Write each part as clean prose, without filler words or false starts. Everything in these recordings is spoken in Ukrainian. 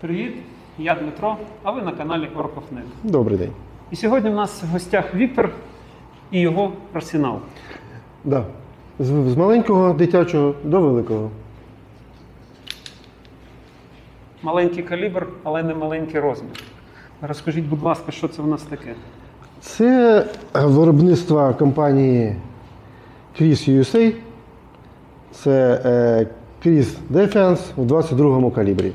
Привіт, я Дмитро, а ви на каналі Orkov.net. Добрий день. І сьогодні в нас в гостях Віктор і його арсенал. Да. З маленького дитячого до великого. Маленький калібр, але не маленький розмір. Розкажіть, будь ласка, що це в нас таке? Це виробництво компанії Kriss USA. Це Kriss Defense в 22-му калібрі.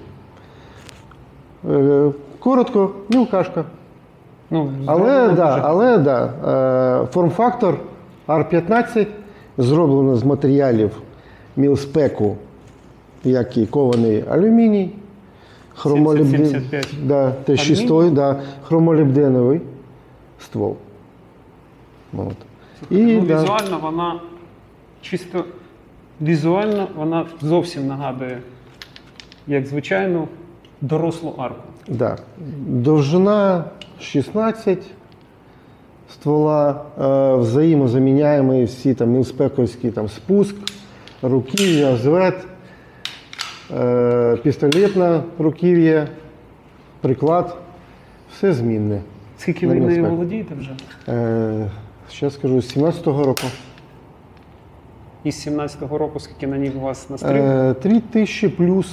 Коротко, мілкашка. Але форм-фактор R15 зроблено з матеріалів мілспеку, як і кований алюміній, хромолібденовий ствол. От. Візуально вона чисто візуально вона зовсім нагадує, як звичайну дорослу арку. Да. Довжина 16 ствола, взаємозаміняємі всі там мілспековські там, спуск, руків'я, звед, пістолетне руків'я, приклад, все змінне. Скільки ви нею володієте вже? Ще скажу, з 17-го року. І з 17-го року скільки на ній у вас настрілено? 3000 плюс.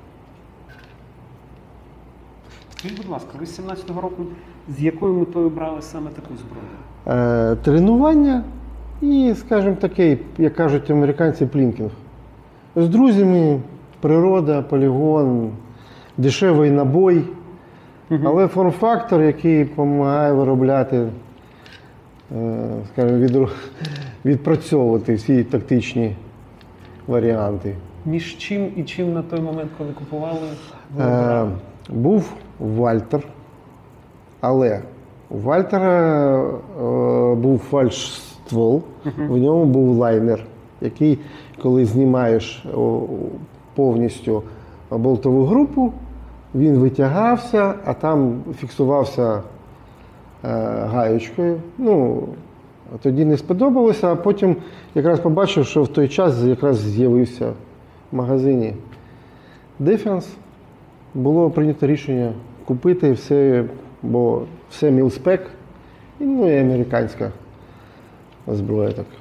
Скажіть, будь ласка, ви з 17-го року з якою метою брали саме таку зброю? Тренування і, скажімо таке, як кажуть американці, плінкінг. З друзями, природа, полігон, дешевий набой, але форм-фактор, який допомагає виробляти, скажімо, відпрацьовувати всі тактичні варіанти. Між чим і чим на той момент, коли купували, був Вальтер, але у Вальтера був фальш-ствол, в ньому був лайнер, який, коли знімаєш повністю болтову групу, він витягався, а там фіксувався гаєчкою. Ну, тоді не сподобалося, а потім якраз побачив, що в той час якраз з'явився в магазині Defense. Було прийнято рішення купити все, бо все мілспек, ну і американська зброя так.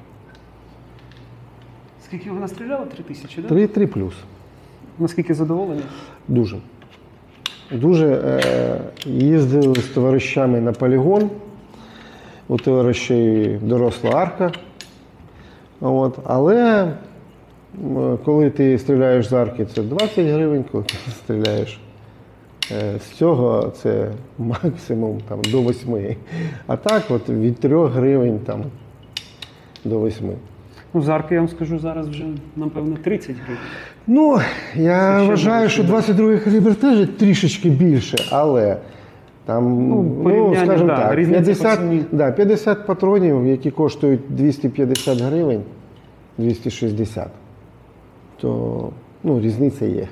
Скільки ви настріляли? 3000, так? 3 плюс. Наскільки задоволені? Дуже. Дуже їздили з товаришами на полігон. У товаришей доросла арка. От. Але коли ти стріляєш з арки, це 20 гривень, коли ти стріляєш з цього, це максимум там, до 8. А так от від 3 гривень там, до 8. Ну, з арки, я вам скажу, зараз вже, напевно, 30 гривень. Ну, я вважаю, що 22-й калібр теж трішечки більше, але там, скажімо так, 50 патронів, які коштують 250 гривень, 260, то різниця є.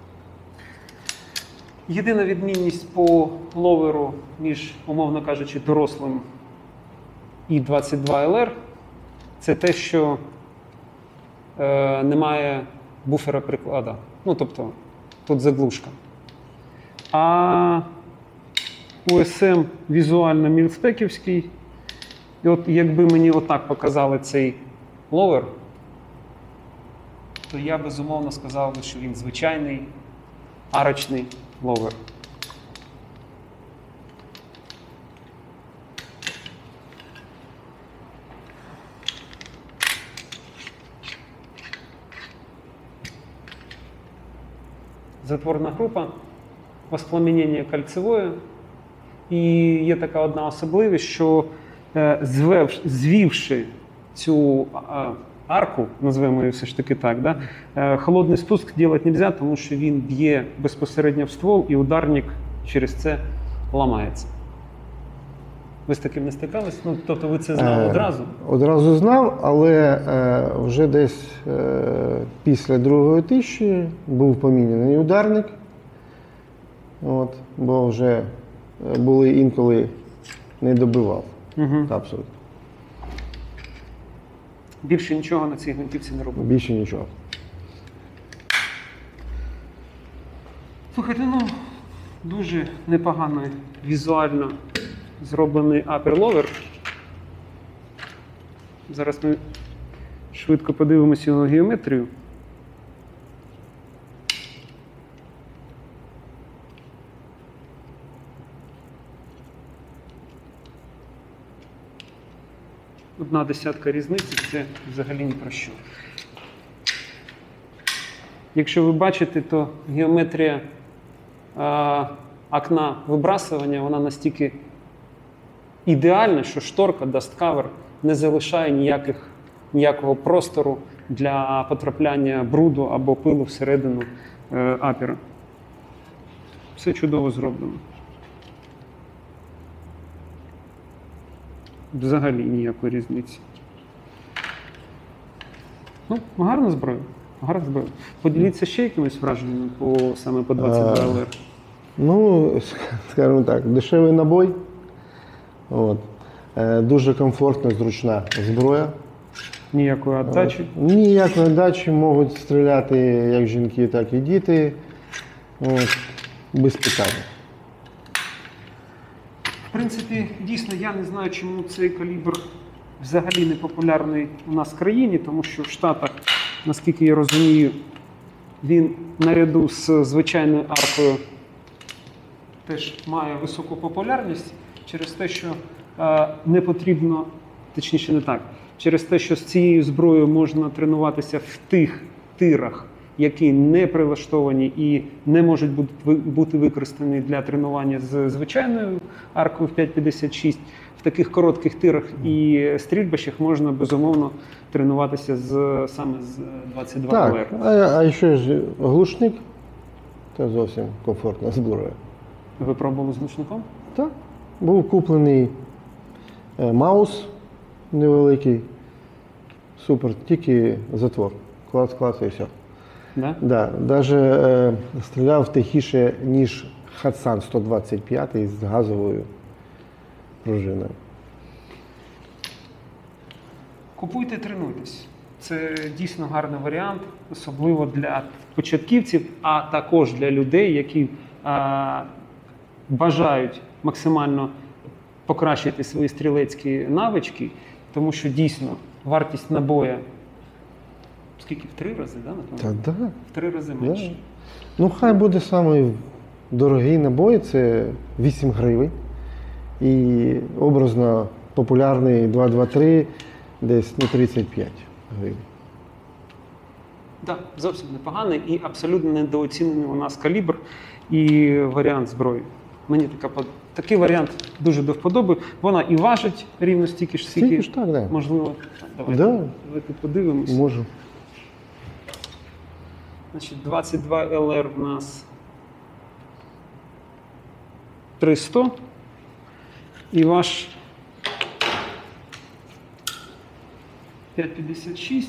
Єдина відмінність по ловеру між, умовно кажучи, дорослим і 22LR – це те, що немає буфера приклада. Ну, тобто, тут заглушка. А УСМ візуально мілспеківський. І от якби мені отак показали цей ловер, то я безумовно сказав би, що він звичайний арочний ловер. Затворна група, воспламенення кольцевое. І є така одна особливість, що звівши цю арку, назвемо її все ж таки так, да, холодний спуск робити не можна, тому що він б'є безпосередньо в ствол і ударник через це ламається. Ви з таким не стикались? Ну, тобто ви це знали одразу? Одразу знав, але вже десь після другої тисячі був поміняний ударник. От, бо вже були інколи не добивав. Абсолютно. Більше нічого на цій гвинтівці не робив? Більше нічого. Слухайте, ну, Дуже непогано візуально зроблений апер-ловер. Зараз ми швидко подивимося його геометрію. Одна десятка різниці – це взагалі ні про що. Якщо ви бачите, то геометрія окна вибрасування, вона настільки ідеальна, що шторка, даст-кавер не залишає ніякого простору для потрапляння бруду або пилу всередину апера. Все чудово зроблено. Взагалі ніякої різниці. Ну, гарна зброя. Гарна зброя. Поділіться ще якимись враженнями саме по 22 ЛР. Ну, скажімо так, дешевий набой. От. Дуже комфортна, зручна зброя. Ніякої віддачі. Ніякої віддачі, можуть стріляти як жінки, так і діти. От. Без питань. В принципі, дійсно, я не знаю, чому цей калібр взагалі не популярний у нас в країні, тому що в Штатах, наскільки я розумію, він наряду з звичайною аркою теж має високу популярність через те, що не потрібно, точніше не так, через те, що з цією зброєю можна тренуватися в тих тирах, які не прилаштовані і не можуть бути використані для тренування з звичайною аркою в 5,56. В таких коротких тирах і стрільбищах можна, безумовно, тренуватися саме з 22 так, ЛР. А ще ж глушник – це зовсім комфортна зброя. Ви пробували з глушником? Так. Був куплений маус невеликий. Супер, тільки затвор. Клац, і все. Да? Да, даже стріляв тихіше, ніж Hatsan 125 з газовою пружиною. Купуйте, тренуйтесь. Це дійсно гарний варіант, особливо для початківців, а також для людей, які бажають максимально покращити свої стрілецькі навички, тому що дійсно вартість набоя скільки? В 3 рази, да, напевно? Та да. В 3 рази менше. Да. Ну, хай буде самий дорогий набой, це 8 гривень. І образно популярний 223 десь 35 гривень. Так, зовсім непоганий і абсолютно недооцінений у нас калібр і варіант зброї. Мені такий варіант дуже до вподоби. Вона і важить рівно стільки ж, Стільки ж так, да. можливо. Да. Давайте подивимось. Можу. Значить, 22 ЛР в нас 300. І ваш 5,56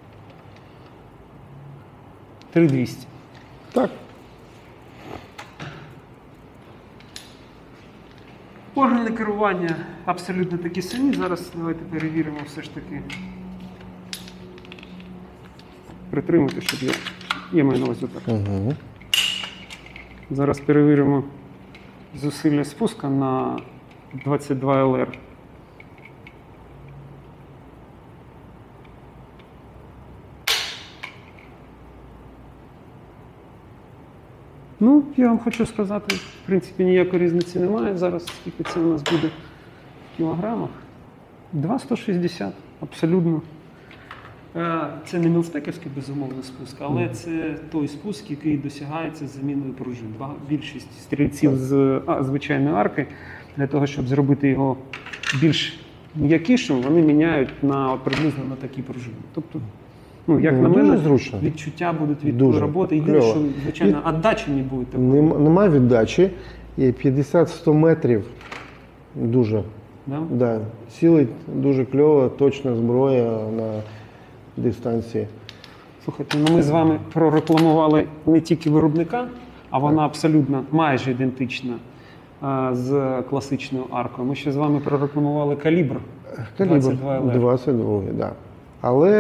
3200. Так. Органи керування абсолютно такі самі. Зараз давайте перевіримо все ж таки. Притримуйте, щоб я маю на увазі так. Угу. Зараз перевіримо зусилля спуска на 22 ЛР. Ну, я вам хочу сказати, в принципі, ніякої різниці немає зараз, скільки це у нас буде в кілограмах. 2,160, абсолютно. Це не мілспеківський, безумовно, спуск, але це той спуск, який досягається з заміною пружин. Більшість стрільців з звичайної арки, для того, щоб зробити його більш м'якішим, вони міняють приблизно на такі пружини. Тобто, ну, як на мене, зручно. відчуття будуть від Дуже роботи. Єдине, кльово. що, звичайно, віддачі не буде такої. Немає віддачі. І 50-100 метрів дуже. Да? Да. Цілить дуже кльово, точна зброя на дистанції. Слухайте, ну ми з вами прорекламували не тільки виробника, а вона абсолютно майже ідентична з класичною аркою. Ми ще з вами прорекламували калібр 22 ЛР. 22, так. Да.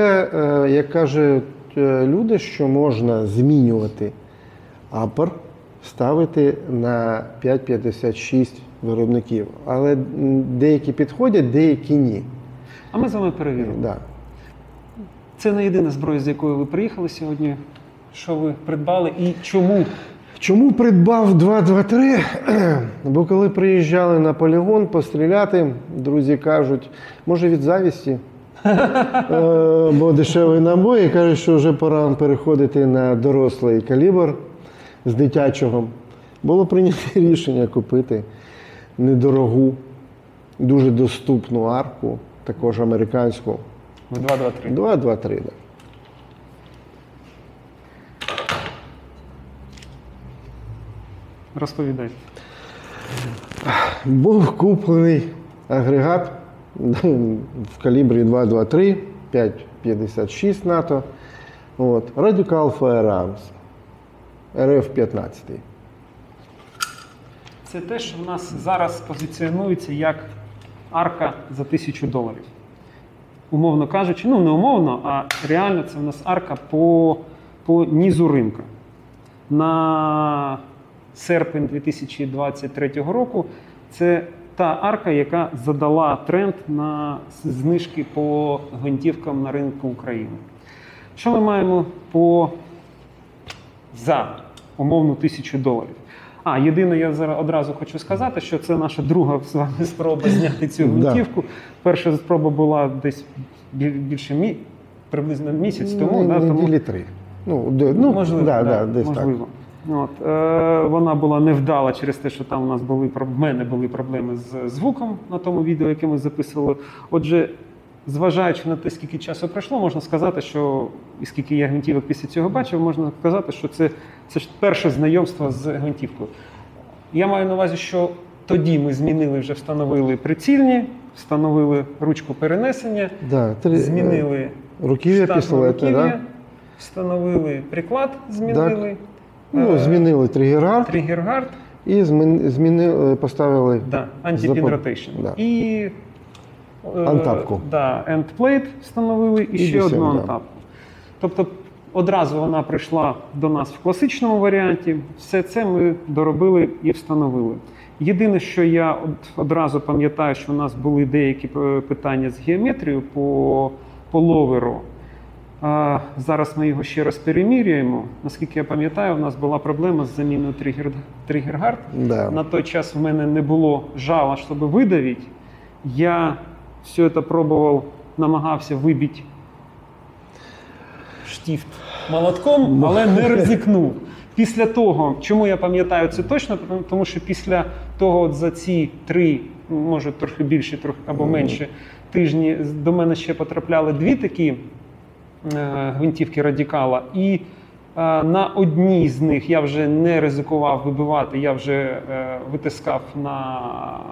Але, як кажуть люди, що можна змінювати апер ставити на 5,56 виробників. Але деякі підходять, деякі ні. А ми з вами перевіримо. Да. Це не єдина зброя, з якою ви приїхали сьогодні. Що ви придбали і чому? Чому придбав 223? Бо коли приїжджали на полігон постріляти, друзі кажуть, може від завісті, бо дешеві набої, кажуть, що вже пора переходити на дорослий калібр з дитячого. Було прийнято рішення купити недорогу, дуже доступну арку, також американську. 223. 223, так. Да. Розповідайте. Був куплений агрегат в калібрі 2,23, 5,56 НАТО. Radical Firearms RF-15. Це те, що в нас зараз позиціонується як арка за $1000. Умовно кажучи, ну не умовно, а реально це в нас арка по низу ринку. На серпень 2023 року це та арка, яка задала тренд на знижки по гвинтівкам на ринку України. Що ми маємо за умовну $1000? Єдине, я зараз одразу хочу сказати, що це наша друга з вами спроба зняти цю гвинтівку. Перша спроба була десь більше приблизно місяць тому. Неділі 3. Можливо, десь можливо. Вона була невдала через те, що там в мене були проблеми з звуком на тому відео, яке ми записували. Отже, зважаючи на те, скільки часу пройшло, можна сказати, що, і скільки я гвинтівок після цього бачив, можна сказати, що це ж перше знайомство з гвинтівкою. Я маю на увазі, що тоді ми вже встановили прицільні, встановили ручку перенесення, змінили руків'я пістолета, встановили приклад, змінили. Змінили триггер-гард і поставили anti-pin rotation. І антапку. Endplate встановили і ще одну антапку. Тобто одразу вона прийшла до нас в класичному варіанті. Все це ми доробили і встановили. Єдине, що я одразу пам'ятаю, що у нас були деякі питання з геометрією по ловеру. Зараз ми його ще раз перемірюємо. Наскільки я пам'ятаю, у нас була проблема з заміною триггер-гард. На той час в мене не було жала, щоб видавити. Я все це пробував, намагався вибити штифт молотком, але не ризикнув. Після того, чому я пам'ятаю це точно, тому що після того за ці 3, може трохи більше, трохи або менше тижні, до мене ще потрапляли 2 такі гвинтівки Радикала, і на одній з них я вже не ризикував вибивати, я вже витискав на...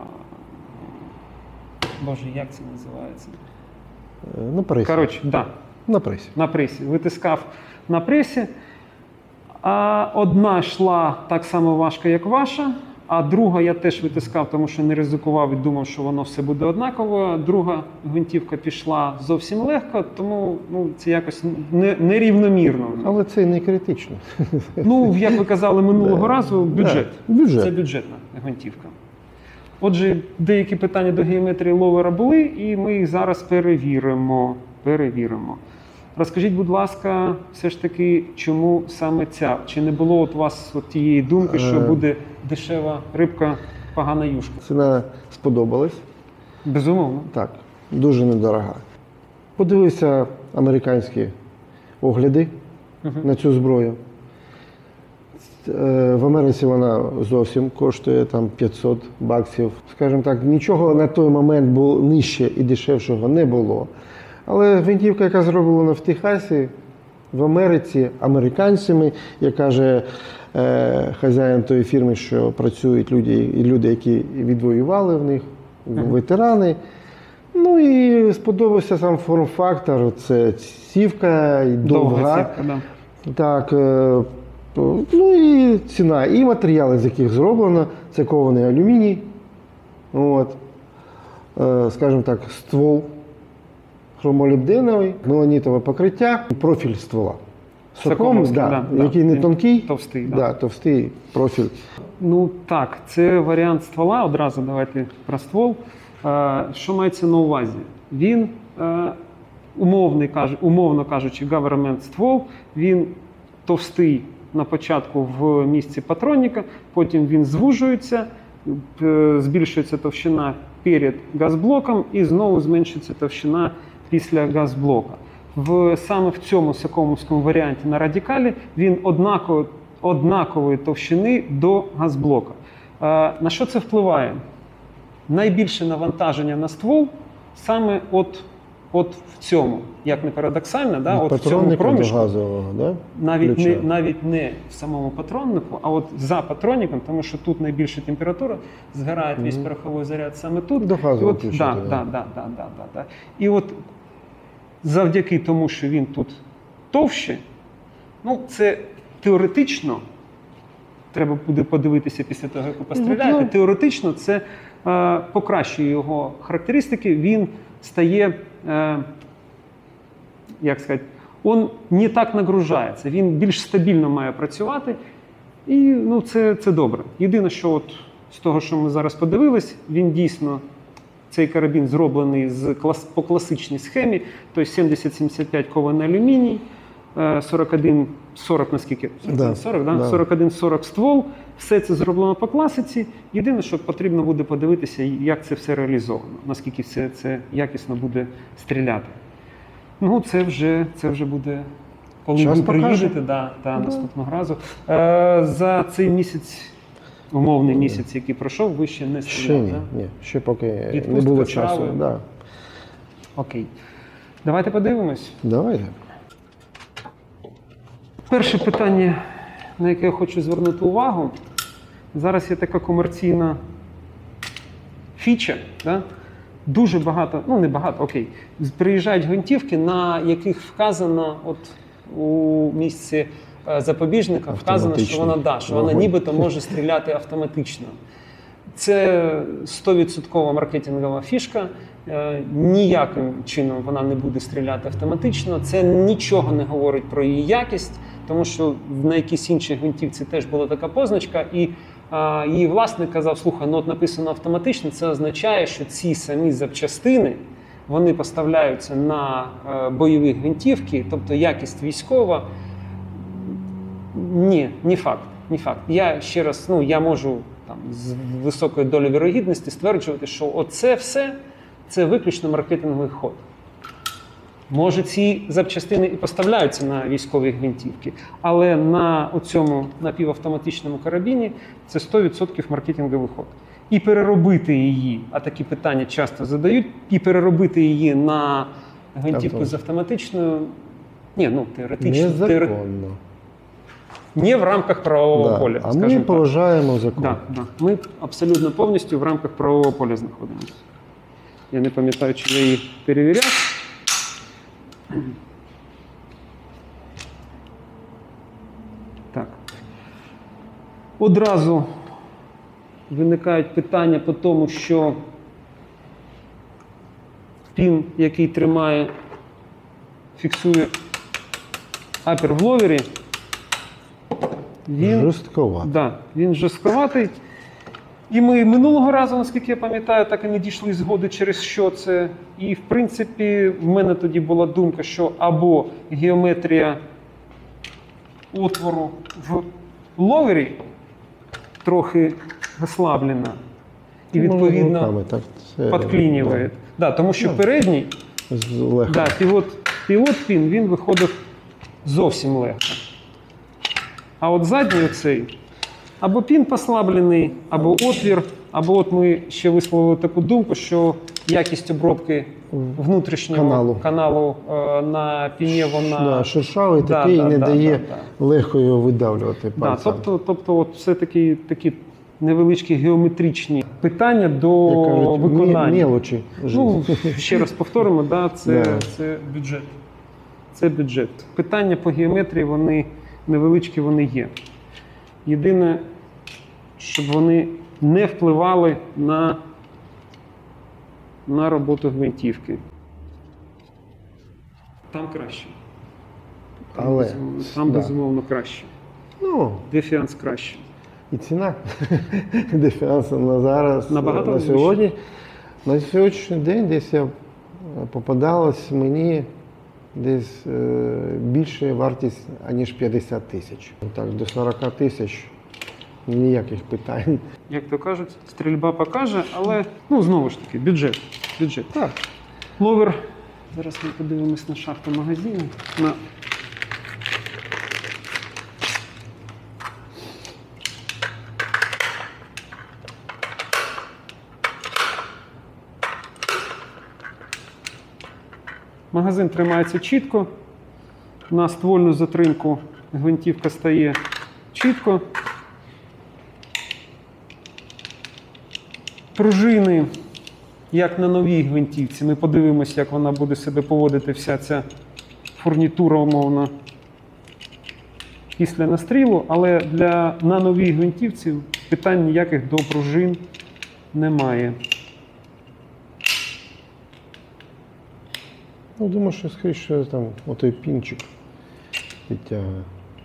Боже, як це називається? На пресі. Коротше, на пресі. На пресі. Витискав на пресі. Одна йшла так само важко, як ваша, а друга я теж витискав, тому що не ризикував і думав, що воно все буде однаково. Друга гвинтівка пішла зовсім легко, тому це якось нерівномірно. Але це не критично. Як ви казали минулого разу, бюджет. Це бюджетна гвинтівка. Отже, деякі питання до геометрії ловера були, і ми їх зараз перевіримо. Розкажіть, будь ласка, все ж таки, чому саме ця? Чи не було у вас тієї думки, що буде дешева рибка, погана юшка? Ціна сподобалась. Безумовно. Так, дуже недорога. Подивився американські огляди на цю зброю. В Америці вона зовсім коштує $500. Скажімо так, нічого на той момент було нижче і дешевшого не було. Але гвинтівка, яка зроблена в Техасі, в Америці, американцями, як каже хазяїн тої фірми, що працюють люди, які відвоювали в них, ветерани. І сподобався сам форм-фактор, це цівка, і довга. Так, і ціна, і матеріали, з яких зроблено, це кований алюміній, скажімо так, ствол хромолібденовий, меланітове покриття, профіль ствола. Сокомовський, який не він тонкий, товстий. товстий профіль. Ну так, це варіант ствола. Одразу давайте про ствол. Що мається на увазі? Він, умовно кажучи, government ствол, він товстий на початку в місці патронника, потім він звужується, збільшується товщина перед газблоком і знову зменшується товщина після газблока. Саме в цьому сокомовському варіанті на радикалі він однакової товщини до газблока. На що це впливає? Найбільше навантаження на ствол саме от в цьому, як не парадоксально, от в цьому проміжку, газового, да? навіть не в самому патроннику, а от за патронником, тому що тут найбільша температура, згорає весь пороховий заряд саме тут. До газового І от завдяки тому, що він тут товще, ну це теоретично, треба буде подивитися після того, як ви постріляєте, теоретично це покращує його характеристики, він стає, як сказати, він не так нагружається, він більш стабільно має працювати, і ну, це добре. Єдине, що от з того, що ми зараз подивились, він дійсно, цей карабін зроблений по класичній схемі, тобто 70-75 кований алюміній, 41-40, наскільки? 41-40 ствол. Все це зроблено по класиці. Єдине, що потрібно буде подивитися, як це все реалізовано, наскільки все це якісно буде стріляти. Ну, це вже буде, коли ви приїдете наступного разу. За цей місяць, умовний місяць, який пройшов, ви ще не стріляли? Ще поки не було часу. Окей. Давайте подивимось. Давайте. Перше питання, на яке я хочу звернути увагу. Зараз є така комерційна фіча. Дуже багато, ну не багато, окей. Приїжджають гвинтівки, на яких вказано у місці запобіжника, вказано, що вона нібито може стріляти автоматично. Це 100% маркетингова фішка. Ніяким чином вона не буде стріляти автоматично. Це нічого не говорить про її якість, тому що на якійсь іншій гвинтівці теж була така позначка, і її власник казав, слухай, от написано автоматично, це означає, що ці самі запчастини, вони поставляються на бойові гвинтівки, тобто якість військова. Ні, не факт. Я ще раз, я можу з високою долею вірогідності стверджувати, що оце все, це виключно маркетинговий ход. Може, ці запчастини і поставляються на військові гвинтівки, але на цьому напівавтоматичному карабіні це 100% маркетинговий ход. І переробити її, а такі питання часто задають, і переробити її на гвинтівку з автоматичною, теоретично. Незаконно. Не в рамках правового поля, скажімо так. А ми поважаємо закон. Ми абсолютно повністю в рамках правового поля знаходимося. Я не пам'ятаю, чи я її перевіряв. Так. Одразу виникають питання по тому, що пін, який фіксує апер в ловері, він жорстковатий. І ми минулого разу, наскільки я пам'ятаю, так і не дійшли згоди, через що це. І, в принципі, в мене тоді була думка, що або геометрія отвору в ловері трохи ослаблена і, відповідно, підклінює. Тому що передній пілот-пін, він виходив зовсім легко. А от задній оцей, або пін послаблений, або отвір, або ми ще висловили таку думку, що якість обробки внутрішнього каналу на піні, вона... шершавий такий і не дає легко його видавлювати пальцем. Тобто все-таки такі невеличкі геометричні питання до виконання. Мелочі. Ще раз повторимо, це бюджет. Це бюджет. Питання по геометрії, вони невеличкі, вони є. Єдине, щоб вони не впливали на роботу гвинтівки. Там краще. Але, там да. безумовно краще. Ну, Дефіанс краще. і ціна дефіансу на зараз, Набагато на сьогодні. На сьогоднішній день десь попадалось мені десь більше вартість, аніж 50 тисяч. Так, до 40 тисяч ніяких питань. Як то кажуть, стрільба покаже, але, ну, знову ж таки, бюджет. Так. Ловер. Зараз ми подивимось на шахту магазину. Магазин тримається чітко. На ствольну затримку гвинтівка стає чітко. Пружини, як на новій гвинтівці. Ми подивимося, як вона буде себе поводити, вся ця фурнітура, умовно, після настрілу. Але на новій гвинтівці питань ніяких до пружин немає. Ну, думаю, що скоріше там отой пінчик підтягує.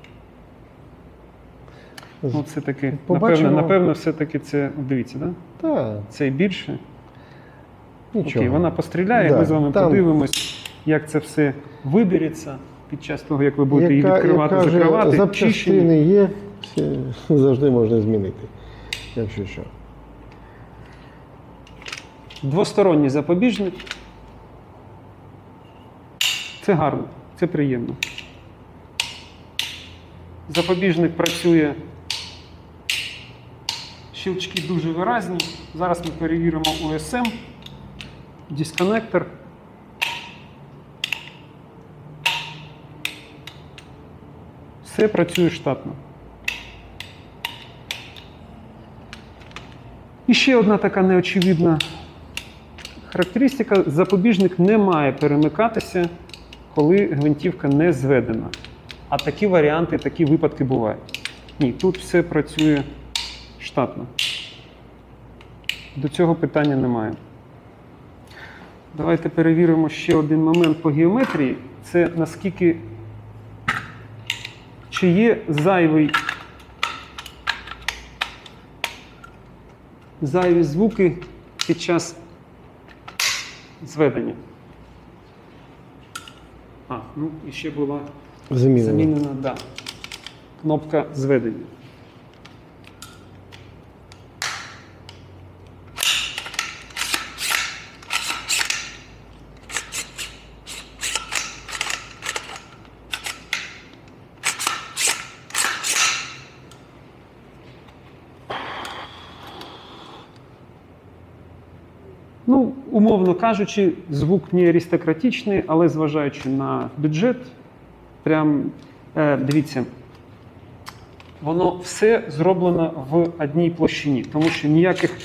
Ну, все-таки, Побачимо. напевно, все-таки це, дивіться, да? Так, Це більше. нічого. Окей, вона постріляє, Да, ми з вами там- подивимось, як це все вибереться під час того, як ви будете її відкривати, яка же закривати, чищення. запчастини є, всі завжди можна змінити, якщо що. Двосторонній запобіжник. Це гарно, це приємно. Запобіжник працює, щелчки дуже виразні. Зараз ми перевіримо USM, дисконектор. Все працює штатно. І ще одна така неочевидна характеристика. Запобіжник не має перемикатися, коли гвинтівка не зведена. А такі варіанти, такі випадки бувають. Ні, тут все працює штатно. До цього питання немає. Давайте перевіримо ще один момент по геометрії. Це наскільки, чи є зайві звуки під час зведення. Ну і ще була замінена, да, кнопка зведення. Ну, умовно кажучи, звук не аристократичний, але зважаючи на бюджет, прям, дивіться, воно все зроблено в одній площині, тому що ніяких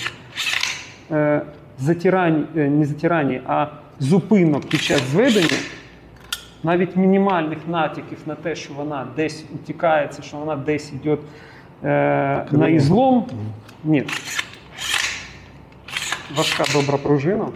зупинок під час зведення, навіть мінімальних натяків на те, що вона десь утікається, що вона десь йде на ізлом, ні. Важка добра пружина.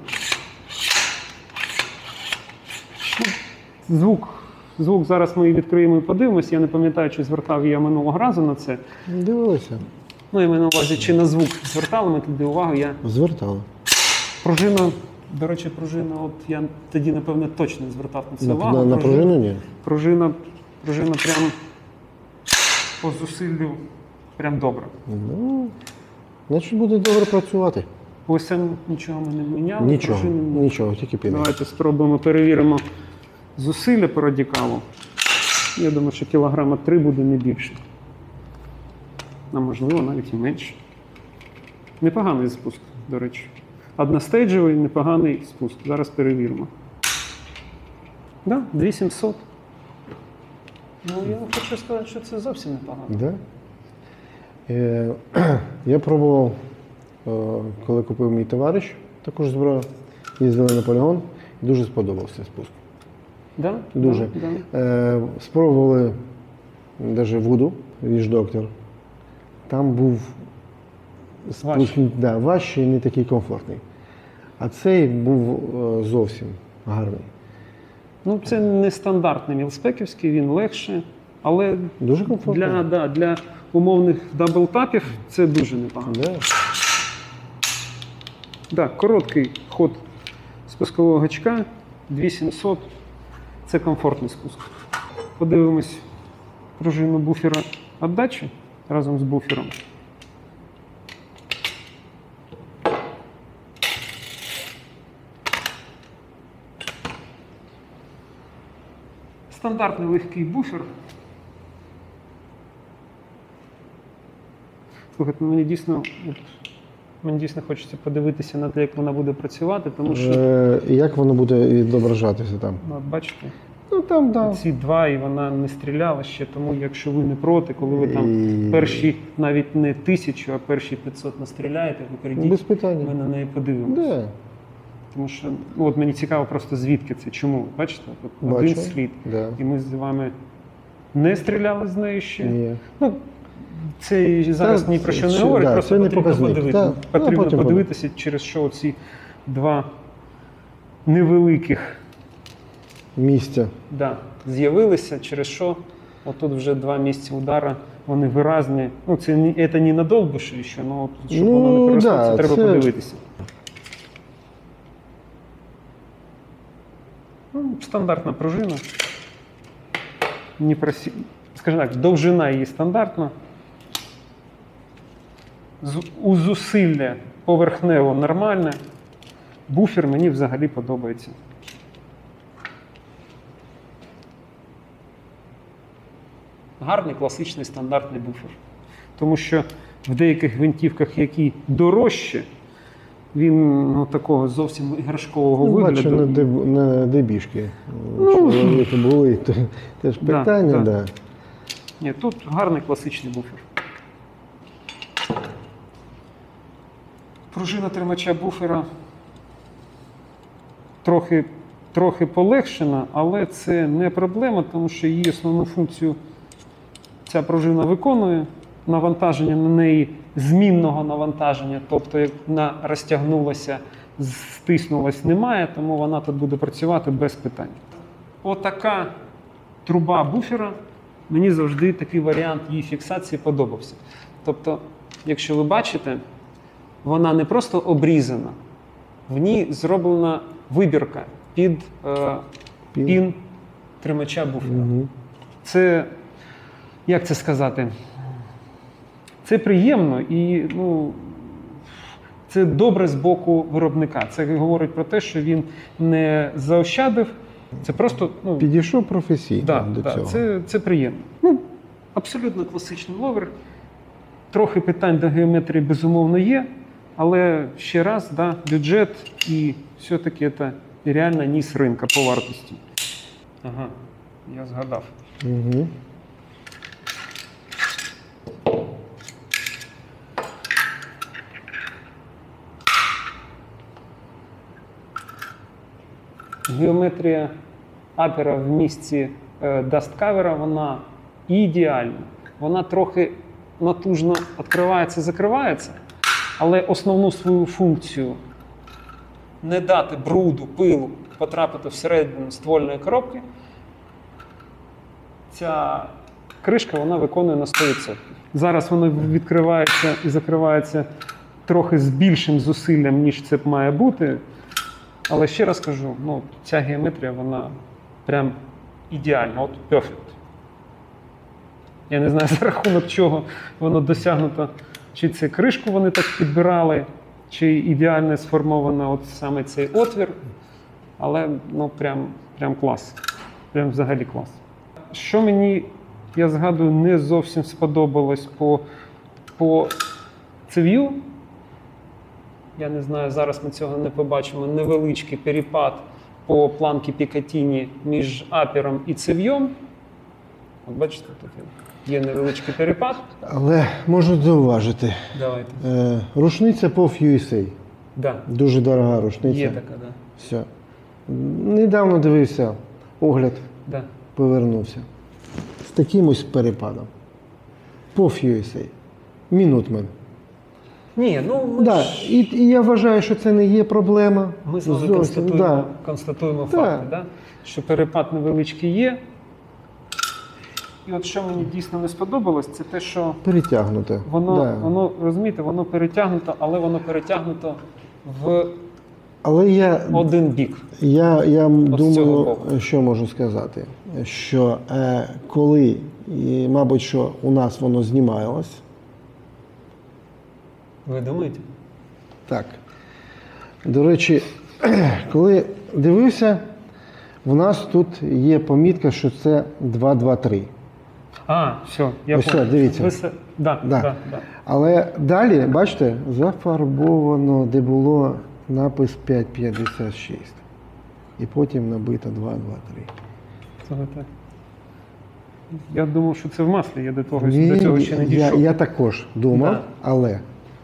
Звук зараз ми відкриємо і подивимося. Я не пам'ятаю, чи звертав я минулого разу на це. Дивилися. Ну, я маю на увазі, чи на звук звертали ми туди увагу. Звертали. Пружина, до речі, от я тоді, напевно, точно не звертав на це увагу. На пружину ні? Пружина прям по зусиллю прям добра. Ну, значить буде добре працювати. ОСМ нічого ми не міняли. Нічого, тільки піде. Давайте спробуємо, перевіримо зусилля по радикалу. Я думаю, що кілограма 3 буде не більше. А можливо, навіть і менше. Непоганий спуск, до речі. Одностейджовий, непоганий спуск. Зараз перевіримо. Да, 2700. Ну, я хочу сказати, що це зовсім непогано. Да? Я пробував, коли купив мій товариш, також зброю, їздили на полігон, і дуже сподобався спуск. Да? Дуже. Да. Спробували навіть Вуду, Віж Доктор. Там був спуск важчий і не такий комфортний. А цей був зовсім гарний. Ну, це не стандартний мілспеківський, він легше, але Дуже комфортно. для умовних даблтапів це дуже непогано. Да. Да, короткий ход спускового гачка, 2700, це комфортний спуск. Подивимось пружину буфера віддачі разом з буфером. Стандартний легкий буфер. Слухайте, мені дійсно хочеться подивитися на те, як вона буде працювати, тому що, Як воно буде відображатися там? ну, от бачите, Ну там, да. ці два, і вона не стріляла ще, тому якщо ви не проти, коли ви там перші навіть не 1000, а перші 500 настріляєте, ви Без прийдіть, питань. ми на неї подивимося. Да. Тому що, ну, от мені цікаво просто звідки це, чому, бачите, от Бачу. один слід, Да. і ми з вами не стріляли з нею ще. Ні. Ну, це зараз ні про що не говорить, да, просто це не потрібно показник. подивитися. Так, Потрібно потім подивитися, через що ці два невеликих Місця. з'явилися, через що отут вже 2 місця удара, вони виразні. Ну, це не на довбуші ще, ну, от, щоб Ну, воно не переросло, да, треба це- подивитися. Ну, стандартна пружина. Скажімо так, довжина її стандартна. У зусилля поверхнево нормальне. Буфер мені взагалі подобається. Гарний, класичний, стандартний буфер. Тому що в деяких гвинтівках, які дорожчі, він такого зовсім іграшкового Ну, вигляду. бачу, на дебішки. Чоловіки були, то теж питання, да. да. Ні, тут гарний класичний буфер. Пружина тримача буфера трохи полегшена, але це не проблема, тому що її основну функцію ця пружина виконує. Навантаження на неї змінного навантаження, тобто як вона розтягнулася, стиснулась, немає, тому вона тут буде працювати без питань. Отака труба буфера, мені завжди такий варіант її фіксації подобався. Тобто, якщо ви бачите, вона не просто обрізана, в ній зроблена вибірка під пін тримача буфера. Угу. Це, як це сказати, це приємно і, ну, це добре з боку виробника. Це говорить про те, що він не заощадив, це просто, ну, Підійшов професійно до цього. це приємно. Ну, абсолютно класичний ловер. Трохи питань до геометрії, безумовно, є, але ще раз, бюджет і все-таки це реально низ ринка по вартості. Ага, я згадав. Угу. Геометрія апера в місці дасткавера, вона ідеальна. Вона трохи натужно відкривається-закривається, але основну свою функцію не дати бруду, пилу потрапити всередину ствольної коробки, ця кришка вона виконує на 100%. Зараз вона відкривається і закривається трохи з більшим зусиллям, ніж це має бути. Але ще раз кажу, ну, ця геометрія, вона прям ідеальна, от perfect. Я не знаю, за рахунок чого воно досягнуто, чи це кришку вони так підбирали, чи ідеально сформовано от саме цей отвір, але, ну, прям клас, прям взагалі клас. Що мені, я згадую, не зовсім сподобалось по цев'ю, я не знаю, зараз ми цього не побачимо, невеличкий перепад по планці Пікатіні між апером і цев'єм. От бачите, тут є невеличкий перепад. Але можу зауважити. Давайте. Рушниця POF USA. Да. Дуже дорога рушниця. Є така, да. Все. Недавно дивився огляд, Да. повернувся. З таким ось перепадом. POF USA. Minuteman. Ні, ну ми Да. ж... І я вважаю, що це не є проблема. Ми з вами Зовсім, да. констатуємо Да. факти, да? Що перепад невеличкий є. І от що мені дійсно не сподобалось, це те, що Перетягнуте. воно розумієте, воно перетягнуто, але воно перетягнуто в Але один бік. я От з цього думаю, боку. що можу сказати, що коли, і, мабуть, що у нас воно знімалось, Ви думаєте? так. До речі, коли дивився, в нас тут є помітка, що це 223. А, все, я Ось понял. це, дивіться. Да. Да. Але далі, бачите, зафарбовано, де було напис 5,56. І потім набито 2,23. Це ви так. Я думав, що це в маслі, я до цього ще не дійшов. Я також думав, Да. але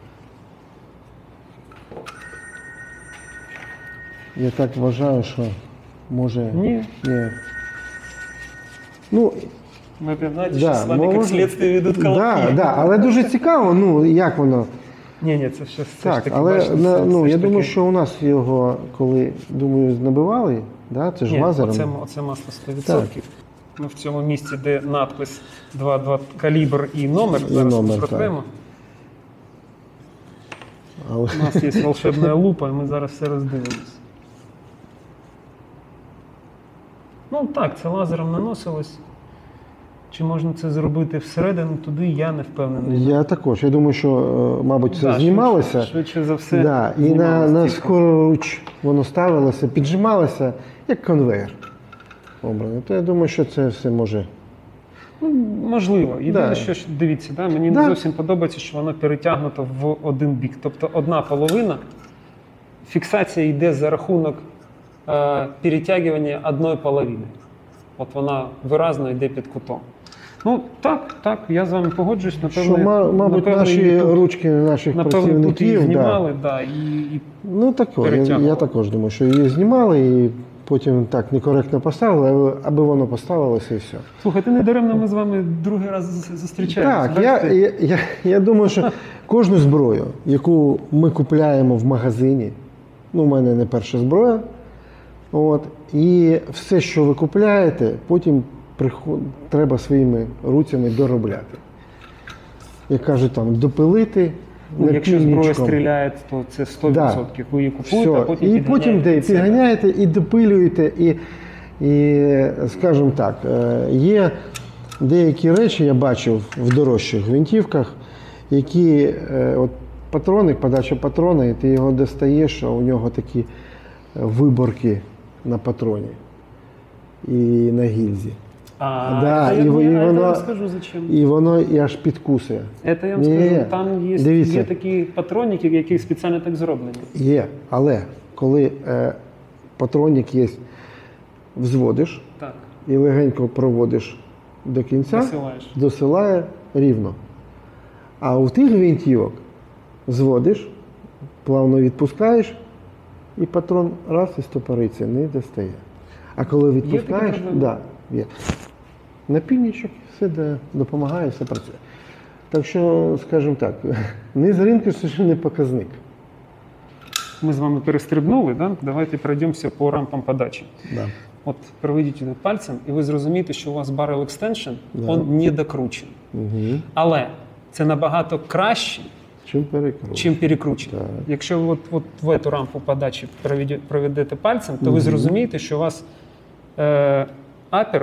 я так вважаю, що може. Ні. Ну, Ми знаєте, да, що з вами як може. слідство ведуть колотки. Да, але дуже цікаво, ну як воно. Ні, це ж Так, таки, але бачите, це я ж думаю, таки- що у нас його, коли думаю, набивали, да, це ж Ні, лазером. оце масло 100%. Ми в цьому місці, де надпис 2,2 калібр і номер, І зараз номер, ми протремо. Але У нас є волшебна лупа, і ми зараз все роздивимося. Ну так, це лазером наносилось. Чи можна це зробити всередину туди, я не впевнений. я також. Я думаю, що, мабуть, це Да, знімалося. Швидше за все. Да, і знімалось на тільки. скоруч воно ставилося, піджималося, як конвейер обраний. То я думаю, що це все може. Ну, можливо. Єдине, Да. що дивіться, да, мені Да. не зовсім подобається, що воно перетягнуто в один бік. Тобто одна половина, фіксація йде за рахунок перетягування одної половини. От вона виразно йде під кутом. Ну, так, я з вами погоджуюсь. Напевно, Що, мабуть, напевно, наші і тут, ручки наших напевно, тут її працівників. знімали, да, і Ну, тако, я перетягували. також думаю, що її знімали і потім так некоректно поставили, аби воно поставилося і все. Слухайте, не даремно ми з вами другий раз зустрічаємося. Так, я думаю, що кожну зброю, яку ми купляємо в магазині, ну, у мене не перша зброя, от, і все, що ви купляєте, потім треба своїми руцями доробляти. Як кажуть, там, допилити. Ну, якщо зброя напільничком. стріляє, то це 100%. Да. Ви її купуєте, Все. а потім І потім підганяєте і допилюєте. І, скажімо так, є деякі речі, я бачив в дорожчих гвинтівках, які от патроник, подача патрона, і ти його достаєш, а у нього такі виборки на патроні і на гільзі. Да, я воно- вам скажу, зачем. І воно і аж підкусує. Це я вам Ні, скажу, там є дивіться. такі патроніки, які спеціально так зроблені. Є, але коли патронник є, взводиш Так, і легенько проводиш до кінця, досилаєш. досилає рівно. А у тих гвинтівок зводиш, плавно відпускаєш, і патрон раз і стопориться, не достає. А коли відпускаєш, така проблема? да, є. Напільничок все допомагає, все працює. Так що, скажімо так, низ ринку це ще не показник. Ми з вами перестрибнули, да? Давайте пройдемося по рампам подачі. Да. От проведіть його пальцем, і ви зрозумієте, що у вас barrel extension, Да. він не докручений. Угу. Але це набагато краще, Чим перекручує. чим перекручений. Так. Якщо ви от в цю рампу подачі проведете пальцем, то ви зрозумієте, що у вас апер,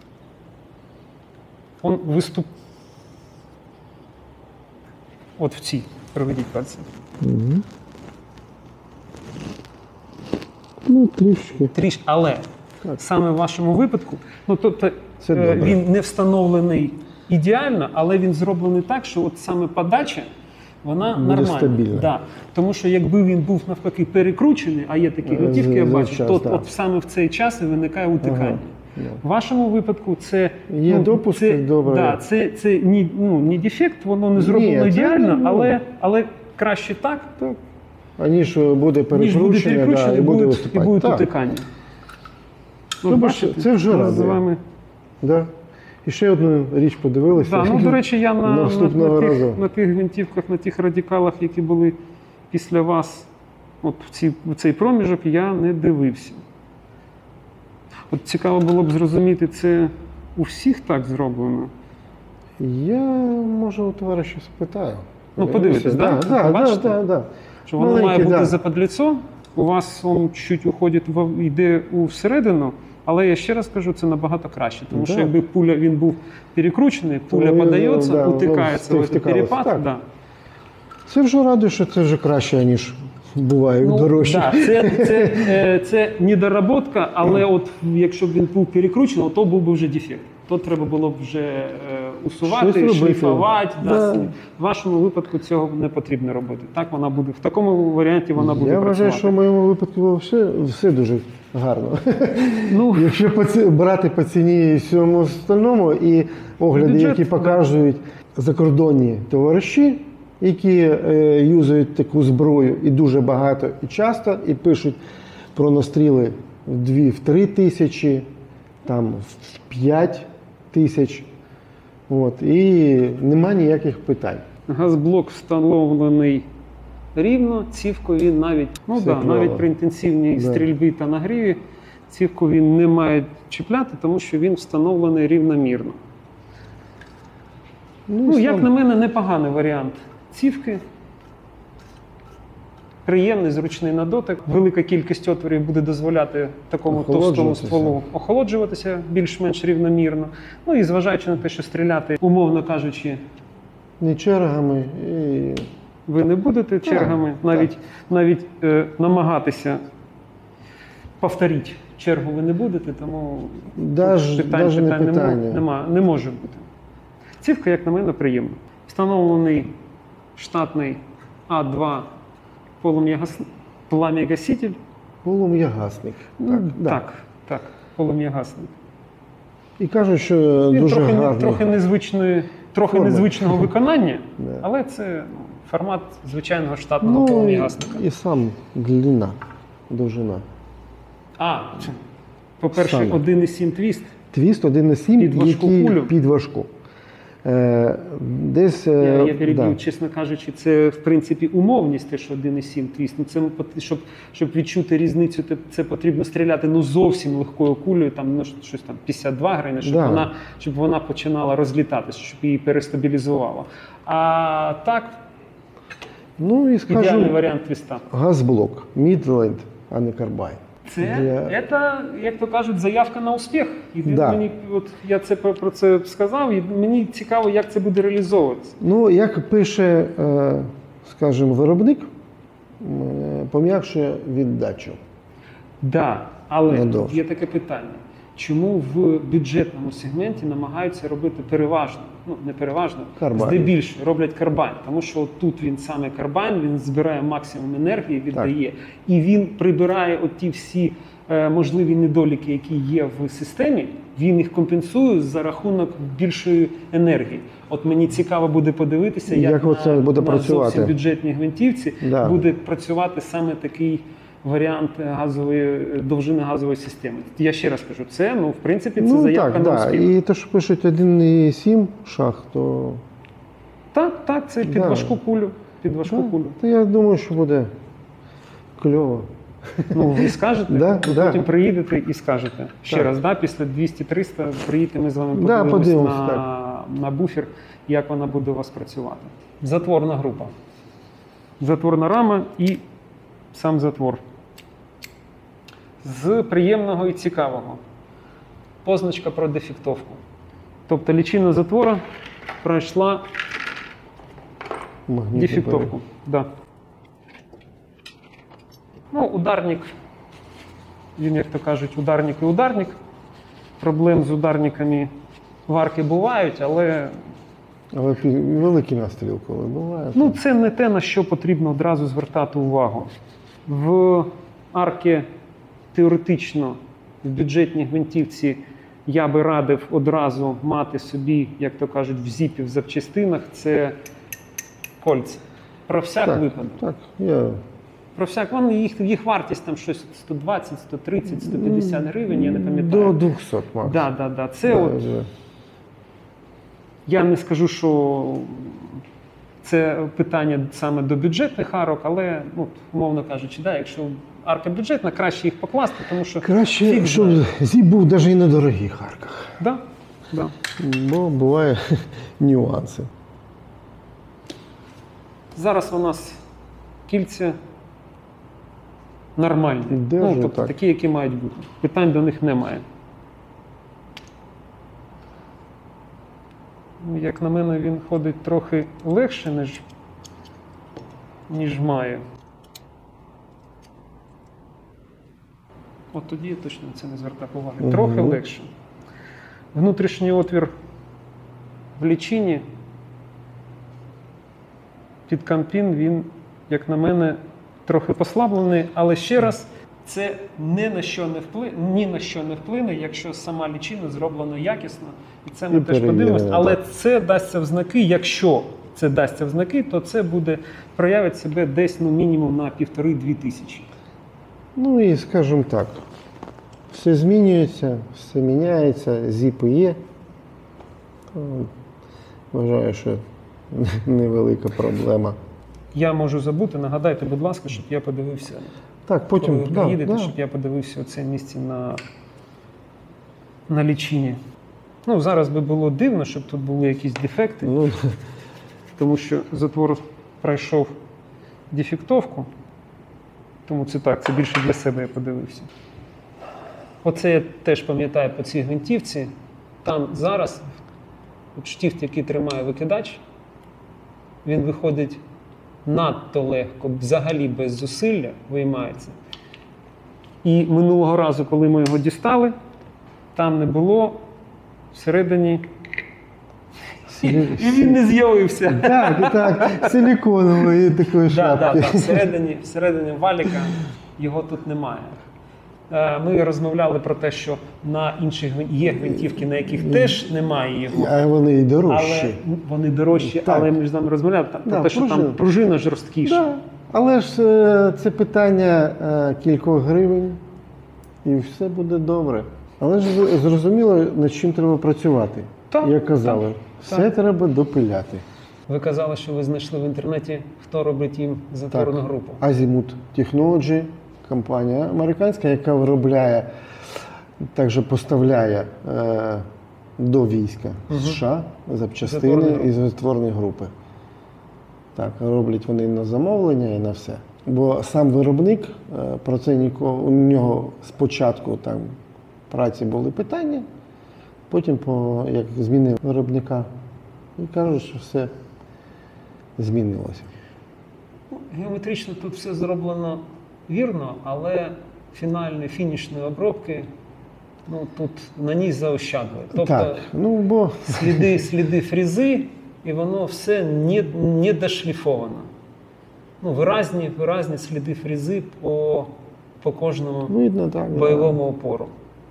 він виступ от в цій. Проведіть пальцем. Угу. Ну, трішки. Але Так. саме в вашому випадку, ну тобто Це добре. він не встановлений ідеально, але він зроблений так, що от саме подача, вона Буде нормальна. стабільна. Да. Тому що якби він був навпаки перекручений, а є такі гвинтівки, я за бачу, час, то так. от саме в цей час і виникає утикання. Ага. В вашому випадку це Є допуски, це, добре. Да, це не дефект, воно не зроблено Ні, це ідеально, не але краще так, Так. Аніж буде ніж перекручене, буде перекручено да, і буде виступати. і буде Так. утикання. Ну, От бачите, бачите, це вже ми з радує. вами. Да. І ще одну річ подивилися. Да, ну, до речі, я наступного разу. на тих гвинтівках, на тих радикалах, які були після вас, от в цей проміжок, я не дивився. От цікаво було б зрозуміти, це у всіх так зроблено? Я, може, у товариша спитаю. Ну, подивитись, так? Да, бачите? да. Що воно має бути западліцо, у вас він чуть уходить, йде всередину, але я ще раз кажу, це набагато краще. Тому що якби він був перекручений, пуля подається, утикається в цей перепад. Да. Це вже радує, що це вже краще, ніж буває дорожче. Да, це недоработка, але от якщо б він був перекручений, то був би вже дефект. То треба було б вже усувати, шліфувати. Да. В вашому випадку цього не потрібно робити. Так вона буде, в такому варіанті вона буде працювати. Я вважаю, що в моєму випадку все дуже гарно. Ну, якщо брати по ціні і всьому остальному, і огляди, бюджет, які показують закордонні товариші, які юзають таку зброю і дуже багато, і часто, і пишуть про настріли в 2-3 тисячі, там в 5 тисяч. От, і нема ніяких питань. Газблок встановлений рівно, цівку він навіть, навіть при інтенсивній стрільбі та нагріві, цівку він не має чіпляти, тому що він встановлений рівномірно. Як на мене, непоганий варіант цівки. Приємний, зручний на дотик. Велика кількість отворів буде дозволяти такому товстому стволу охолоджуватися більш-менш рівномірно. Ну і зважаючи на те, що стріляти, умовно кажучи, не чергами. Ви не будете чергами, навіть намагатися повторити чергу ви не будете, тому питань не може бути. Цівка, як на мене, приємна. Встановлений штатний А2 полум'ягаситель. Полум'ягасник. Так, полум'ягасник. І кажуть, що він дуже гарний. Трохи незвичного виконання, але це формат звичайного штатного полум'ягасника. І сам довжина. По-перше, 1,7 твіст. Твіст 1,7 під важку. Я переб'ю, чесно кажучи, це в принципі умовність, те, що 1,7 твіст. Це, щоб відчути різницю, це потрібно стріляти зовсім легкою кулею, щось там 52 грами, щоб вона починала розлітатися, щоб її перестабілізувало. А так, ідеальний варіант твіста. Газблок, Midland, а не карбайн. Це, як то кажуть, заявка на успіх. І я про це сказав, і мені цікаво, як це буде реалізовуватися. Як пише, скажімо, виробник, пом'якшує віддачу. Так, але є таке питання. Чому в бюджетному сегменті намагаються робити переважно, не переважно, здебільшого роблять карбайн, тому що тут він саме карбайн, він збирає максимум енергії, віддає, і він прибирає ті всі можливі недоліки, які є в системі, він їх компенсує за рахунок більшої енергії. От мені цікаво буде подивитися, як на зовсім бюджетній гвинтівці буде працювати саме такий варіант довжини газової системи. Я ще раз кажу, це, в принципі, це заявка на успіх. І те, що пишуть 1,7 шах, то... Так, це під важку кулю. То я думаю, що буде кльово. Ви скажете, потім приїдете і скажете. Ще раз, після 200-300 приїдете, ми з вами подивимося на буфер, як вона буде у вас працювати. Затворна група. Затворна рама і сам затвор. З приємного і цікавого. Позначка про дефектовку. Тобто лічильна затвора пройшла дефектовку. Ударник, він, як то кажуть, ударник і ударник. Проблем з ударниками варки бувають, але... Але великий настріл, коли буває. Це не те, на що потрібно одразу звертати увагу. В арки теоретично, в бюджетній гвинтівці я би радив одразу мати собі, як то кажуть, в зіпі, в запчастинах, це кольця. Про всяк випадок. Про всяк, їх вартість там щось 120, 130, 150 гривень, я не пам'ятаю. До 200, максимум. Це Я не скажу, що це питання саме до бюджетних арок, але, ну, умовно кажучи, да, якщо арка бюджетна, краще їх покласти, тому що Краще, фіг щоб знає. зіп був навіть і на дорогих арках. Да, да. Бо буває нюанси. Зараз у нас кільця нормальні. Держу, тобто так. такі, які мають бути. Питань до них немає. Ну, як на мене, він ходить трохи легше, ніж має. От тоді я точно на це не звертав уваги. Трохи легше. Внутрішній отвір в лічині під кампін, він, як на мене, трохи послаблений, але ще раз, це ні на що не вплине, якщо сама лічина зроблена якісно, і це ми І теж подивимося. перевірено, Але так. це дасться в знаки, якщо це дасться в знаки, то це буде проявить себе десь, ну, мінімум на 1,5-2 тисячі. Ну і скажімо так, все змінюється, все міняється, зіпи є. Вважаю, що невелика проблема. Я можу забути, нагадайте, будь ласка, щоб я подивився. Так, Коли потім ви приїдете, щоб я подивився оце місце на лічині. Ну, зараз би було дивно, щоб тут були якісь дефекти, Ну, тому що затвор пройшов дефектовку. Тому це так, це більше для себе я подивився. Оце я теж пам'ятаю по цій гвинтівці. Там зараз от штифт, який тримає викидач, він виходить надто легко, взагалі без зусилля виймається. І минулого разу, коли ми його дістали, там не було всередині. І він не з'явився. так, силіконової такої шапки. Всередині валіка його тут немає. Ми розмовляли про те, що на інших є гвинтівки, на яких теж немає його. А вони і дорожчі. Але вони дорожчі, Так. але ми ж з вами розмовляли про те, що там пружина жорсткіша. Да. Але ж це питання кількох гривень і все буде добре. Але ж зрозуміло, над чим треба працювати. Так, як казали, так, все так. треба допиляти. Ви казали, що ви знайшли в інтернеті, хто робить їм затворну групу. Azimuth Technology, компанія американська, яка виробляє, також поставляє до війська США запчастини і затворні групи. Так, роблять вони на замовлення і на все. Бо сам виробник, про це нікого, у нього спочатку там праці були питання, потім, як змінив виробника, і кажуть, що все змінилося. Геометрично тут все зроблено вірно, але фінішної обробки, ну, тут на ній заощадили. Тобто Так, ну, бо сліди фрези, і воно все не дошліфовано. Ну, виразні сліди фрези по кожному видно, так, бойовому опору.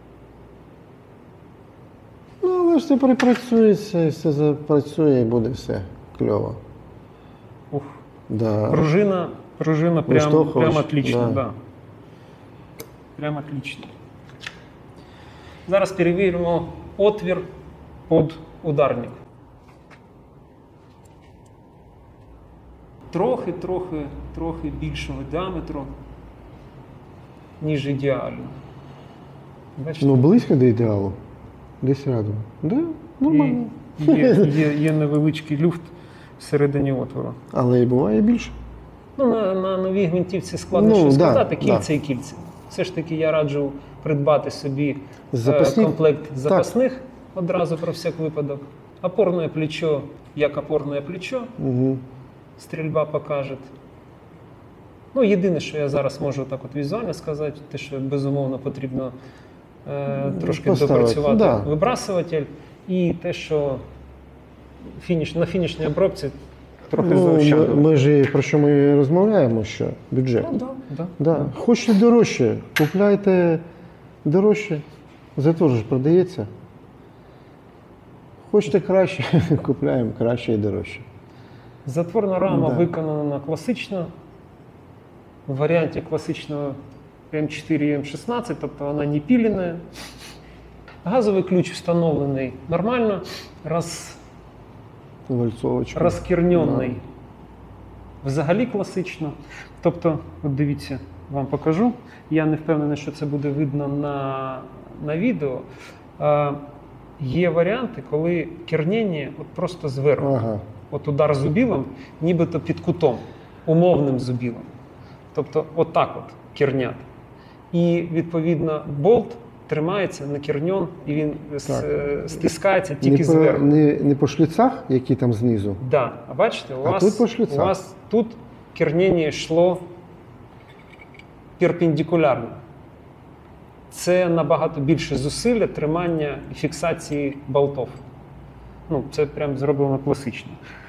Ну, але ж це припрацюється, і все запрацює, і буде все кльово. Ух. Да. Пружина прям отлично, да. да. Прям отлично. Зараз перевіримо отвір під ударник. Трохи більшого діаметру, ніж ідеально. Бачите? Ну, близько до ідеалу. Десь рядом. Да, нормально. Є невеличкий люфт всередині отвору. Але і буває більше. Ну, на новій гвинтівці складно що сказати, кільця і кільця. Все ж таки я раджу придбати собі комплект запасних одразу про всяк випадок. Опорне плечо, як опорне плечо, стрільба покаже. Ну, єдине, що я зараз можу так от візуально сказати, те, що безумовно потрібно трошки допрацювати вибрасуватель, і те, що на фінішній обробці трохи заощадили. Ми ж про що ми розмовляємо, що бюджет. Ну, да. Хочете дорожче, купляйте дорожче, затвор ж продається. Хочете краще, купляємо краще і дорожче. Затворна рама виконана класично, в варіанті класичного М4 і М16, тобто вона не піленая. Газовий ключ встановлений нормально. Вальцовочка. розкірньонний. Взагалі класично. Тобто, от дивіться, вам покажу. Я не впевнений, що це буде видно на відео. Є варіанти, коли кернення от просто зверху. Ага. От удар зубілом, нібито під кутом, умовним зубілом. Тобто отак от кернят. І, відповідно, болт тримається на керньон, і він стискається тільки зверху. Не по шліцах, які там знизу? Да. А бачите, у тут вас тут кернення йшло перпендикулярно. Це набагато більше зусилля тримання і фіксації болтів. Ну, це прям зроблено класично.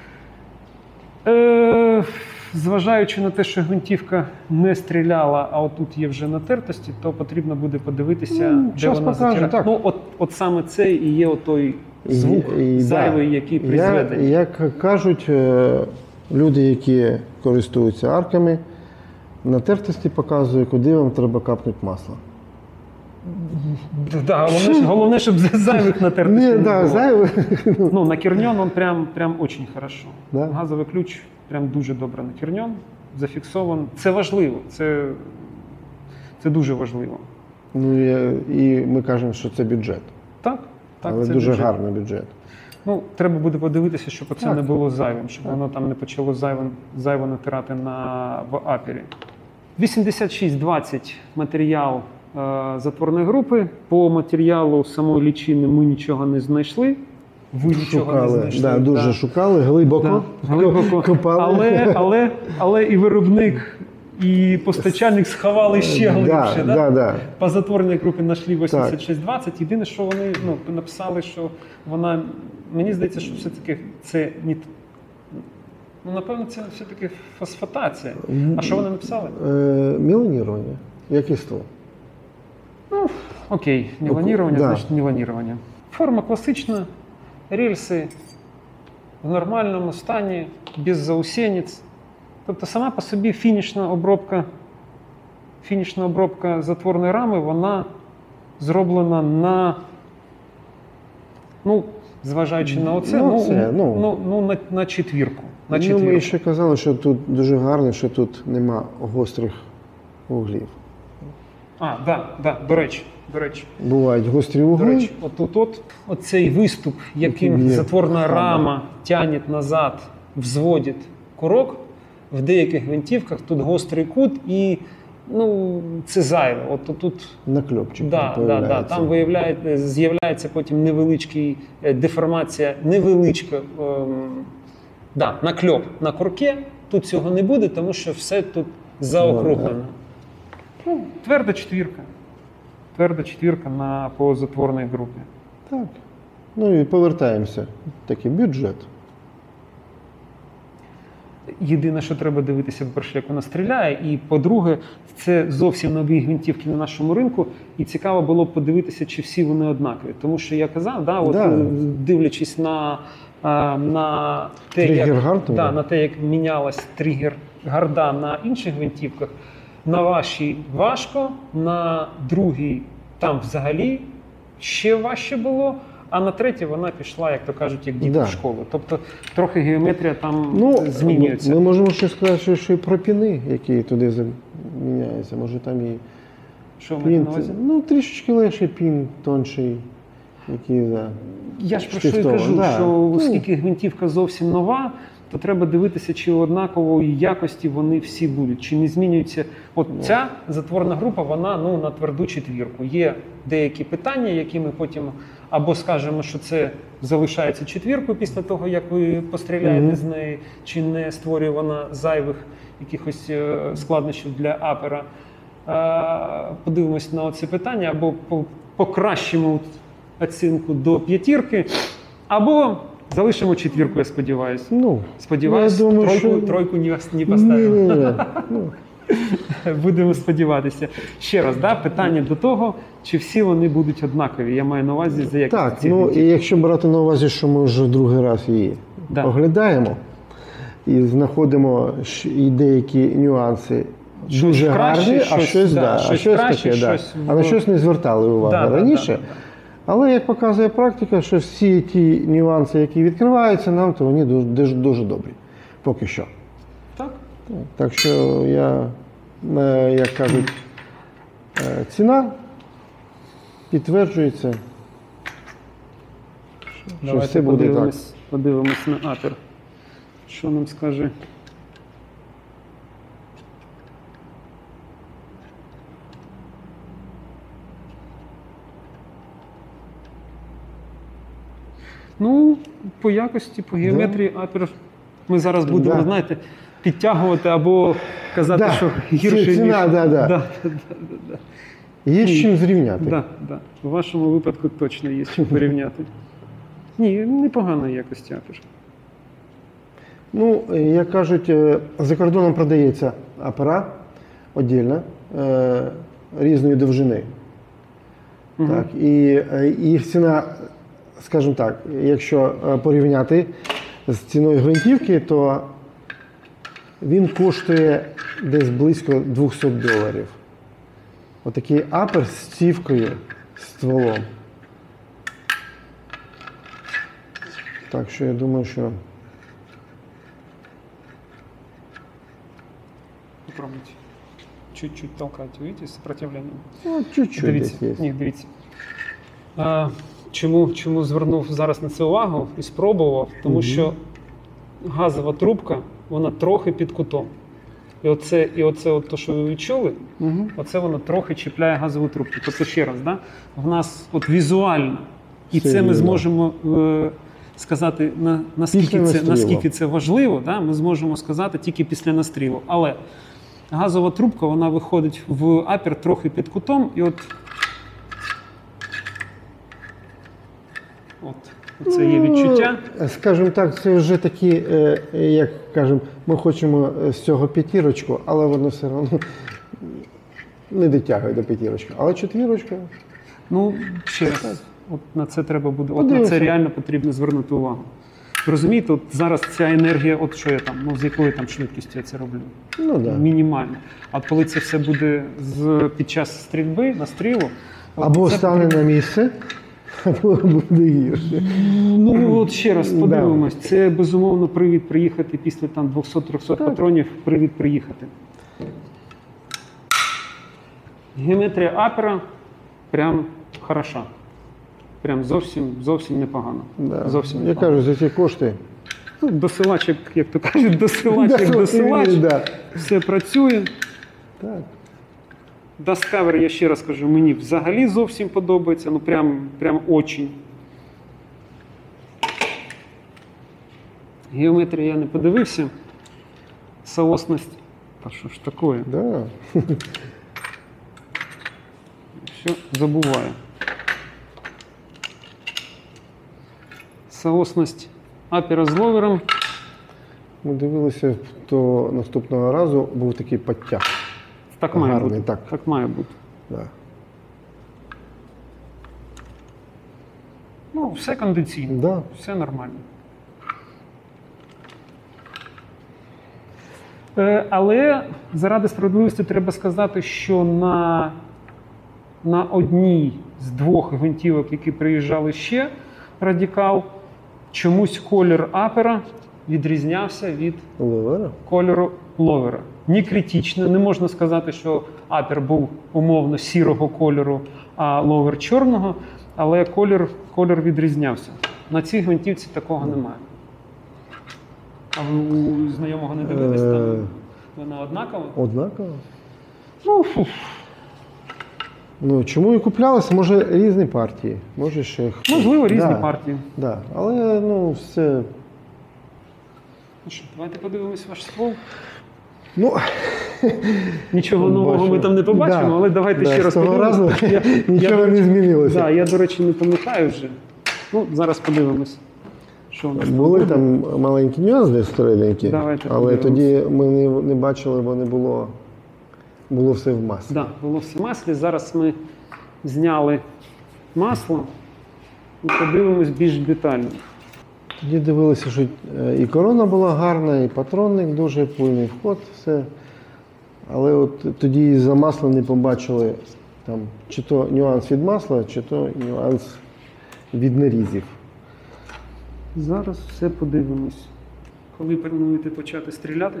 Зважаючи на те, що гвинтівка не стріляла, а отут є вже натертості, то потрібно буде подивитися, де вона затирає. Ну, от саме це і є той звук зайвий, який при зведенні. Як кажуть люди, які користуються арками, натертості показує, куди вам треба капнути масла. Да, головне, щоб зайвих натертостей не було. Зайвих. Ну, на керньон он прям очень хорошо. Да? Газовий ключ прям дуже добре на керньон, зафіксован. Це важливо, це дуже важливо. Ну і ми кажемо, що це бюджет. Так, але це дуже бюджет. гарний бюджет. Ну, треба буде подивитися, щоб це не було зайвим, щоб воно там не почало зайво натирати в апері. 8620 матеріал затворної групи. По матеріалу самої лічини ми нічого не знайшли. Ви нічого не знайшли. Да, дуже шукали, глибоко копали. Але і виробник, і постачальник сховали ще глибше. По затворній групі знайшли 8620. Єдине, що вони написали, що вона, мені здається, що все-таки це не... Ну, напевно, це все-таки фосфатація. А що вони написали? Меланірування, якіство. Ну, окей, меланірування, значить меланірування. Форма класична, рельси в нормальному стані, без заусениць. Тобто сама по собі фінішна обробка затворної рами, вона зроблена зважаючи на оце, на четвірку. Ми ще казали, що тут дуже гарно, що тут нема гострих углів. До речі. Бувають гострі угли. До речі, оцей виступ, яким затворна рама тягне назад, взводить курок, в деяких гвинтівках тут гострий кут і це зайве. Тут накльопчик. Там з'являється потім невеличкий деформація, накльоп на курке. Тут цього не буде, тому що все тут заокруглено. Тверда четвірка по затворній групі. Так. Ну і повертаємося. Такий бюджет. Єдине, що треба дивитися, по-перше, як вона стріляє, і по-друге, це зовсім нові гвинтівки на нашому ринку, і цікаво було б подивитися, чи всі вони однакові. Тому що я казав, дивлячись на те, як мінялась тригер-гарда на інших гвинтівках, на вашій важко, на другій там взагалі ще важче було, а на третій вона пішла, як то кажуть, як діти в школу. Тобто трохи геометрія там змінюється. Ми можемо ще сказати, що і пропіни, які туди міняються. Може там і що ви на увазі? Трішечки легший пін, тонший. Я ж про що і кажу, що оскільки гвинтівка зовсім нова, то треба дивитися, чи однакової якості вони всі будуть, чи не змінюються. Ця затворна група, вона на тверду четвірку. Є деякі питання, які ми потім або скажемо, що це залишається четвіркою після того, як ви постріляєте з неї, чи не створює вона зайвих якихось складнощів для апера. Подивимось на ці питання, або покращимо оцінку до п'ятірки, або залишимо четвірку, я сподіваюся. Сподіваюсь, тройку не поставимо. Будемо сподіватися. Ще раз, питання до того, чи всі вони будуть однакові. Я маю на увазі за якість. Так, і якщо брати на увазі, що ми вже другий раз її оглядаємо і знаходимо і деякі нюанси дуже гарні, а щось таке. А на щось не звертали уваги раніше. Але, як показує практика, що всі ті нюанси, які відкриваються нам, то вони дуже, дуже добрі. Поки що. Так? Так що я, як кажуть, ціна підтверджується, що Давайте все буде так. подивимось на апер. Що нам скаже? Ну, по якості, по геометрії апер ми зараз будемо, знаєте, підтягувати або казати, що гірше, ціна, ніж... да. Да. Є з чим зрівняти. Да. В вашому випадку точно є з чим порівняти. Ні, непогана якості апер. Ну, як кажуть, за кордоном продається апарат віддільно, різної довжини. Так, і їх ціна, скажімо так, якщо порівняти з ціною гвинтівки, то він коштує десь близько $200. Отакий апер з цівкою, з стволом. Так що я думаю, що... Попробуйте. Чуть-чуть толкать, видите, сопротивление. Ну, чуть-чуть Дивіться, десь є. ні, дивіться. Чому звернув зараз на це увагу і спробував? Тому що газова трубка, вона трохи під кутом. І оце от то, що ви відчули, оце воно трохи чіпляє газову трубку. Тобто ще раз, да? В нас от візуально, і це ми зможемо сказати, наскільки це важливо, да? Ми зможемо сказати тільки після настрілу. Але газова трубка, вона виходить в апер трохи під кутом, і от це є відчуття. Скажімо так, це вже такі, як кажемо, ми хочемо з цього п'ятірочку, але воно все одно не дотягує до п'ятірочки. Але четвірочка. Ну, ще раз, от на це треба буде, от на це реально потрібно звернути увагу. Ви розумієте, от зараз ця енергія, от що я там, ну з якою там швидкістю я це роблю? Ну, да. Мінімально. А коли це все буде під час стрільби, настрілу... Або стане на місце, або буде гірше. Ну, от ще раз подивимось. Це, безумовно, привід приїхати після там 200-300 патронів, привід приїхати. Геометрія апера прям хороша. Прям зовсім непогано. Да. Зовсім Я непогано. кажу, за ці кошти. Ну, досилач, як то кажуть, досилач. Да. Все працює. Так. Dustcover, я ще раз кажу, мені взагалі зовсім подобається, ну прям очень. Геометрію я не подивився. Соосність, та що ж таке? Да. Все, забуваю. Соосність апера з ловером. Ми дивилися, то наступного разу був такий підтяг. Так має Гарний, бути. Так має бути. Да. Ну, все кондиційно, Да. все нормально. Але заради справедливості треба сказати, що на одній з двох гвинтівок, які приїжджали ще, Радикал, чомусь колір апера відрізнявся від кольору ловера. Не критично, не можна сказати, що апер був умовно сірого кольору, а ловер чорного, але колір відрізнявся. На цій гвинтівці такого немає. А ви у знайомого не дивились там? Вона однакова? Однакова? Ну, чому і куплялися? Може, різні партії. Може, ще... Можливо, різні партії. Да. Але, ну, все... Ну що, давайте подивимось ваш ствол. Ну, нічого нового ми там не побачимо, але давайте ще раз подивимося. Нічого не змінилося. Так, я, до речі, не пам'ятаю вже. Ну, зараз подивимось, що у нас були там маленькі нюанси середненькі, але тоді ми не бачили, бо не було все в маслі. Так, було все в маслі. Зараз ми зняли масло і подивимось більш детально. Тоді дивилися, що і корона була гарна, і патронник дуже повний вход, все. Але от тоді за маслом не побачили там, чи то нюанс від масла, чи то нюанс від нарізів. Зараз все подивимось. Коли плануєте почати стріляти?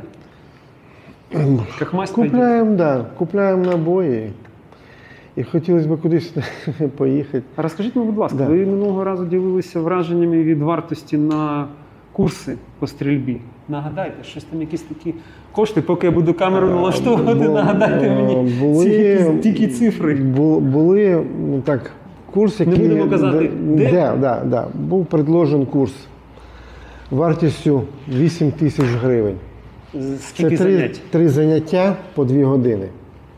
Как Купляємо набої. І хотілося б кудись поїхати. А розкажіть мені, будь ласка, Да. ви минулого разу ділилися враженнями від вартості на курси по стрільбі. Нагадайте, щось там якісь такі кошти, поки я буду камеру налаштовувати, нагадайте мені ці якісь тільки цифри. Були так, курс, який... Не будемо казати, де? Да. Був предложений курс вартістю 8 тисяч гривень. Скільки Це занять? 3 заняття по 2 години.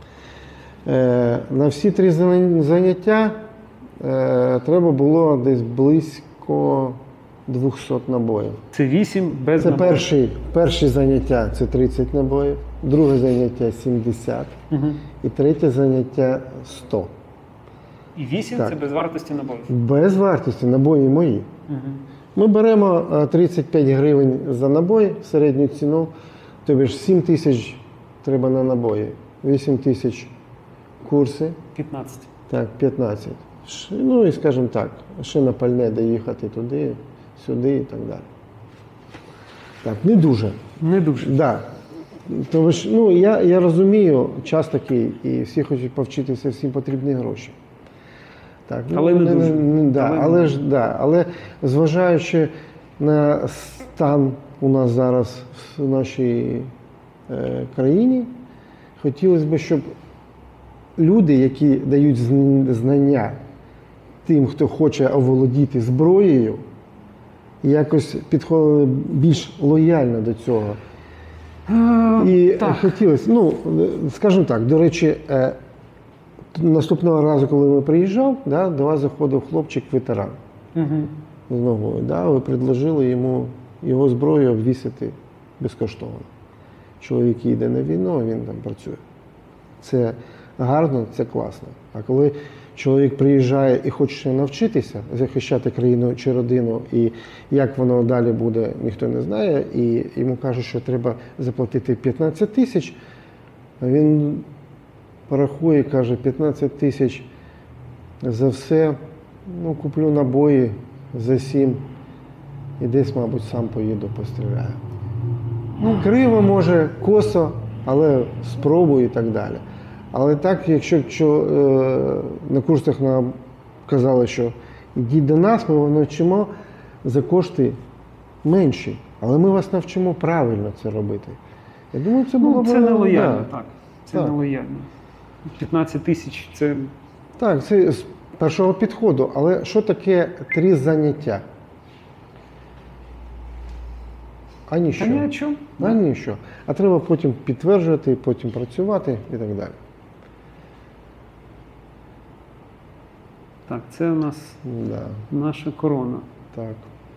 На всі 3 заняття треба було десь близько 200 набоїв. Це 8 без Це набору. перші заняття – це 30 набоїв, друге заняття – 70 Угу. і третє заняття – 100. І 8 Так. це без вартості наборів. Без вартості, набої мої. Угу. Ми беремо 35 гривень за набой, середню ціну, тобі ж 7 тисяч треба на набої, 8 тисяч курси, 15. так, 15. Ну і, скажімо так, ще на пальне доїхати туди, сюди і так далі. Так, не дуже. Не дуже. Да. Тому що, ну, я розумію, час такий, і всі хочуть повчитися, всім потрібні гроші. Так, Але не дуже. Але зважаючи на стан у нас зараз в нашій країні, хотілося б, щоб люди, які дають знання тим, хто хоче оволодіти зброєю, якось підходили більш лояльно до цього. І так. хотілося, ну, скажімо так, до речі, наступного разу, коли ми приїжджав, да, до вас заходив хлопчик-ветеран Угу. з ногою. Да, ви предложили йому його зброю обвісити безкоштовно. Чоловік йде на війну, а він там працює. Це гарно, це класно. А коли чоловік приїжджає і хоче навчитися захищати країну чи родину, і як воно далі буде, ніхто не знає, і йому кажуть, що треба заплатити 15 тисяч, а він порахує, каже, 15 тисяч за все, ну, куплю набої за 7 і десь, мабуть, сам поїду, постріляю. Ну, криво, може, косо, але спробую і так далі. Але так, якщо на курсах нам казали, що йдіть до нас, ми вас навчимо за кошти менші, але ми вас навчимо правильно це робити. Я думаю, це було Ну, це нелояльно, да. так. Це Так. нелояльно. 15 тисяч – це Так, це з першого підходу, але що таке 3 заняття? А ніщо. Та ні о чому. А ніщо. А треба потім підтверджувати, потім працювати і так далі. Так, це у нас Да, наша корона. так.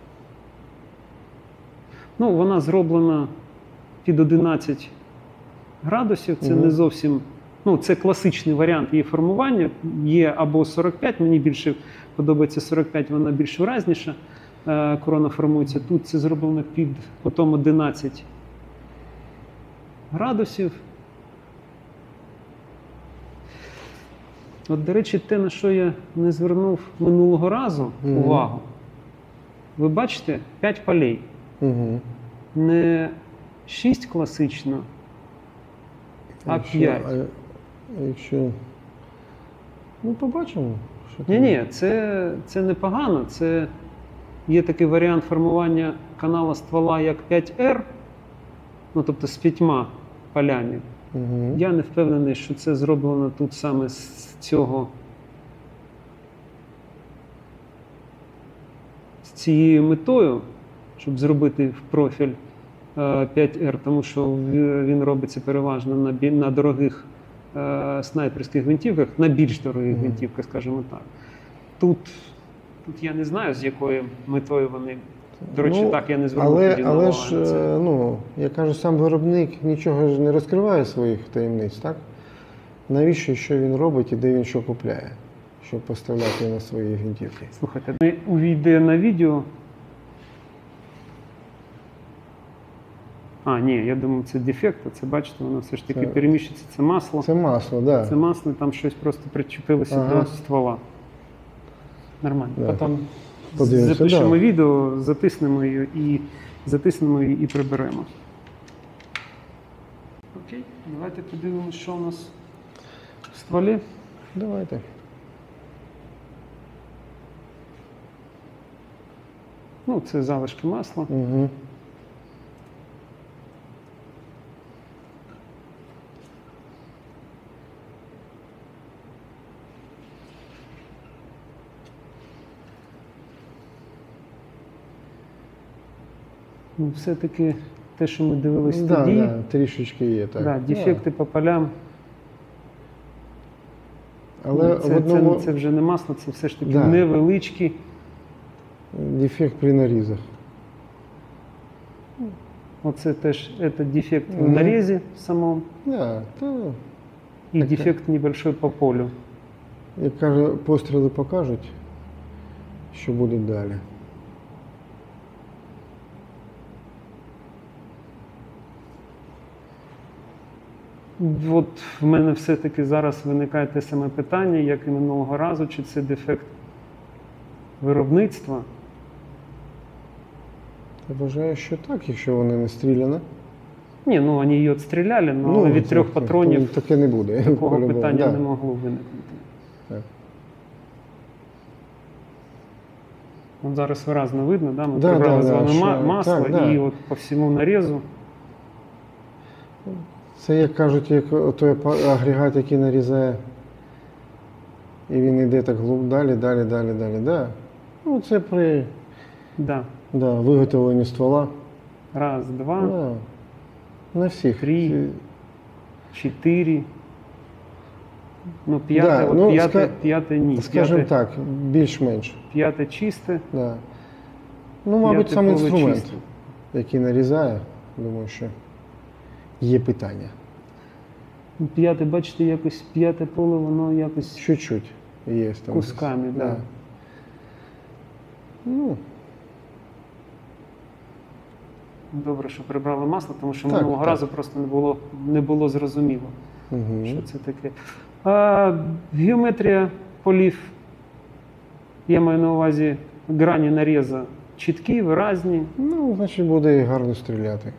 Ну, вона зроблена під 11 градусів. Це не зовсім, ну, це класичний варіант її формування. Є або 45, мені більше подобається 45, вона більш виразніша. Корона формується. Тут це зроблено під кутом 11 градусів. От, до речі, те, на що я не звернув минулого разу увагу. Ви бачите, 5 полей. Угу. Не 6 класично, а 5. Якщо... Ну, побачимо. Що там. Ні, це непогано. Це є такий варіант формування канала ствола як 5R, ну, тобто з 5 полями. Угу. Я не впевнений, що це зроблено тут саме з цього, з цією метою, щоб зробити в профіль 5R, тому що він робиться переважно на дорогих снайперських гвинтівках, на більш дорогих гвинтівках, скажімо так. Тут я не знаю, з якою метою вони. До речі, так, я не звернув тоді на увагу на це. Але ж, ну, я кажу, сам виробник нічого ж не розкриває своїх таємниць, так? Навіщо, що він робить і де він що купляє, щоб поставляти на свої гвинтівки? Слухайте, ми увійде на відео. А, ні, я думаю, це дефект, це, бачите, воно все ж таки переміщується, це масло. Це масло, так. Це масло, там щось просто причепилося до ствола. Нормально. Да. Потім Подивимося, запишемо да. відео, затиснемо і приберемо. Окей, давайте подивимося, що у нас в стволі. Давайте. Ну, це залишки масла. Угу. Ну, все-таки те, що ми дивились Да, тоді, да, трішечки є, так. да, дефекти по полям. Але Ну, в одному це вже не масло, це все ж таки Да. невеличкі. дефект при нарізах. Оце теж це дефект в Мгм. нарізі самому Да, то, і Так, дефект небольшой по полю. як каже, постріли покажуть, що буде далі. От в мене все-таки зараз виникає те саме питання, як і минулого разу, чи це дефект виробництва. Я вважаю, що так, якщо вона не стріляна. Ні, ну вони її відстріляли, але від 3 патронів таке не буде. такого по-любому, питання да. не могло виникнути. Так. От зараз виразно видно, да? Ми Да, прибрали да, з да, вами що- масло так, да. і от по всьому нарізу. Це, як кажуть, як той агрегат, який нарізає, і він йде так далі. Да. Ну, це при Да. виготовленні ствола. Раз, два, Да. На всіх. 3. 4. Ну, п'яте, Да, от ну, п'яте ні. Скажімо так, більш-менш. П'яте чисте. Да. Ну, мабуть, П'яте сам поле інструмент, чисте. який нарізає, думаю, що є питання. Ну, п'яте, бачите, якось п'яте поле, воно якось Чуть-чуть є там. кусками, да. Ну, Добре, що прибрали масло, тому що Так, минулого так. разу просто не було зрозуміло, угу. що це таке. Геометрія полів, я маю на увазі грані нарізу чіткі, виразні. Ну, значить, буде і гарно стріляти.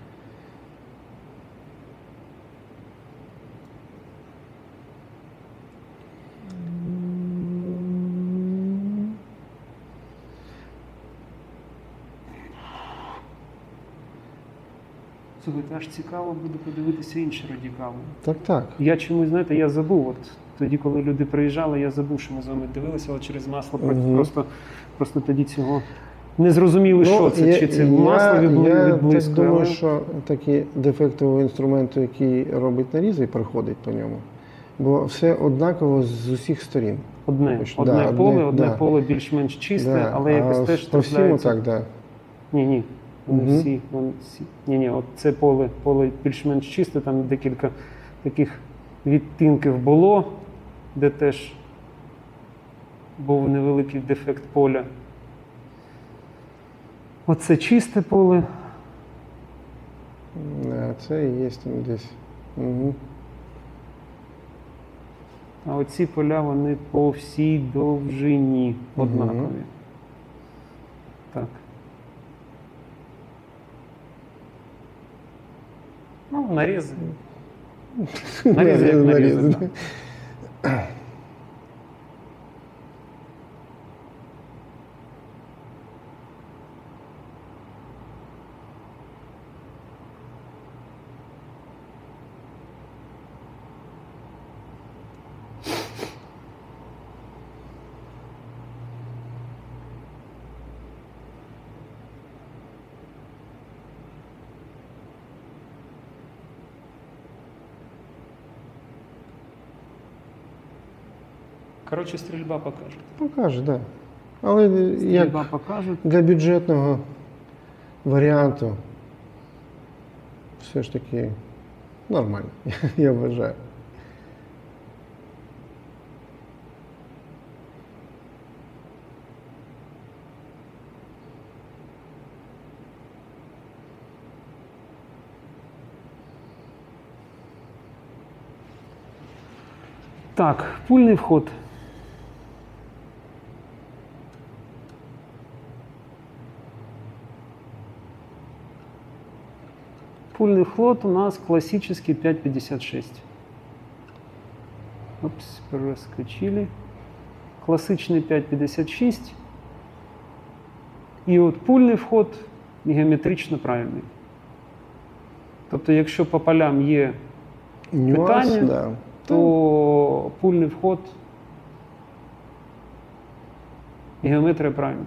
Слухайте, аж цікаво буде подивитися інші радикали. Так. Я чомусь, знаєте, я забув, от тоді, коли люди приїжджали, я забув, що ми з вами дивилися, але через масло Мгм. просто тоді цього не зрозуміли, що це, чи це масло Я так відблискує. думаю, але- що такі дефектового інструменту, який робить нарізи, проходить по ньому. Бо все однаково з усіх сторін. Одне Точно, поле, одне да. поле більш-менш чисте, Да, але якось теж по всьому трапляється. так, да. Ні. Вони Мгм. всі. Ні, от це поле більш-менш чисте, там декілька таких відтинків було, де теж був невеликий дефект поля. Оце чисте поле. Це і є там десь. Угу. А оці поля, вони по всій довжині однакові. Так. Ну, нарізи. Нарізи як нарізи, да. Коротше, стрільба покаже. Покаже, так. Да. Але як Стрільба покаже. для бюджетного варіанту все ж таки нормально, я вважаю. Так, пульний вход. Пульный вход у нас классический 5,56. Опс, проскочили. Классичний 5,56. І от пульний вход геометрично правильний. Тобто, якщо по полям є питання, да. то пульний вход геометрія правильна.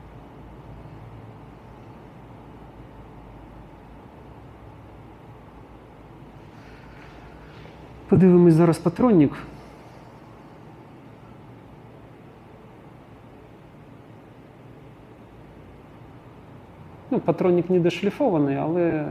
Подивимось зараз патронник. Ну, патронник не дошліфований, але...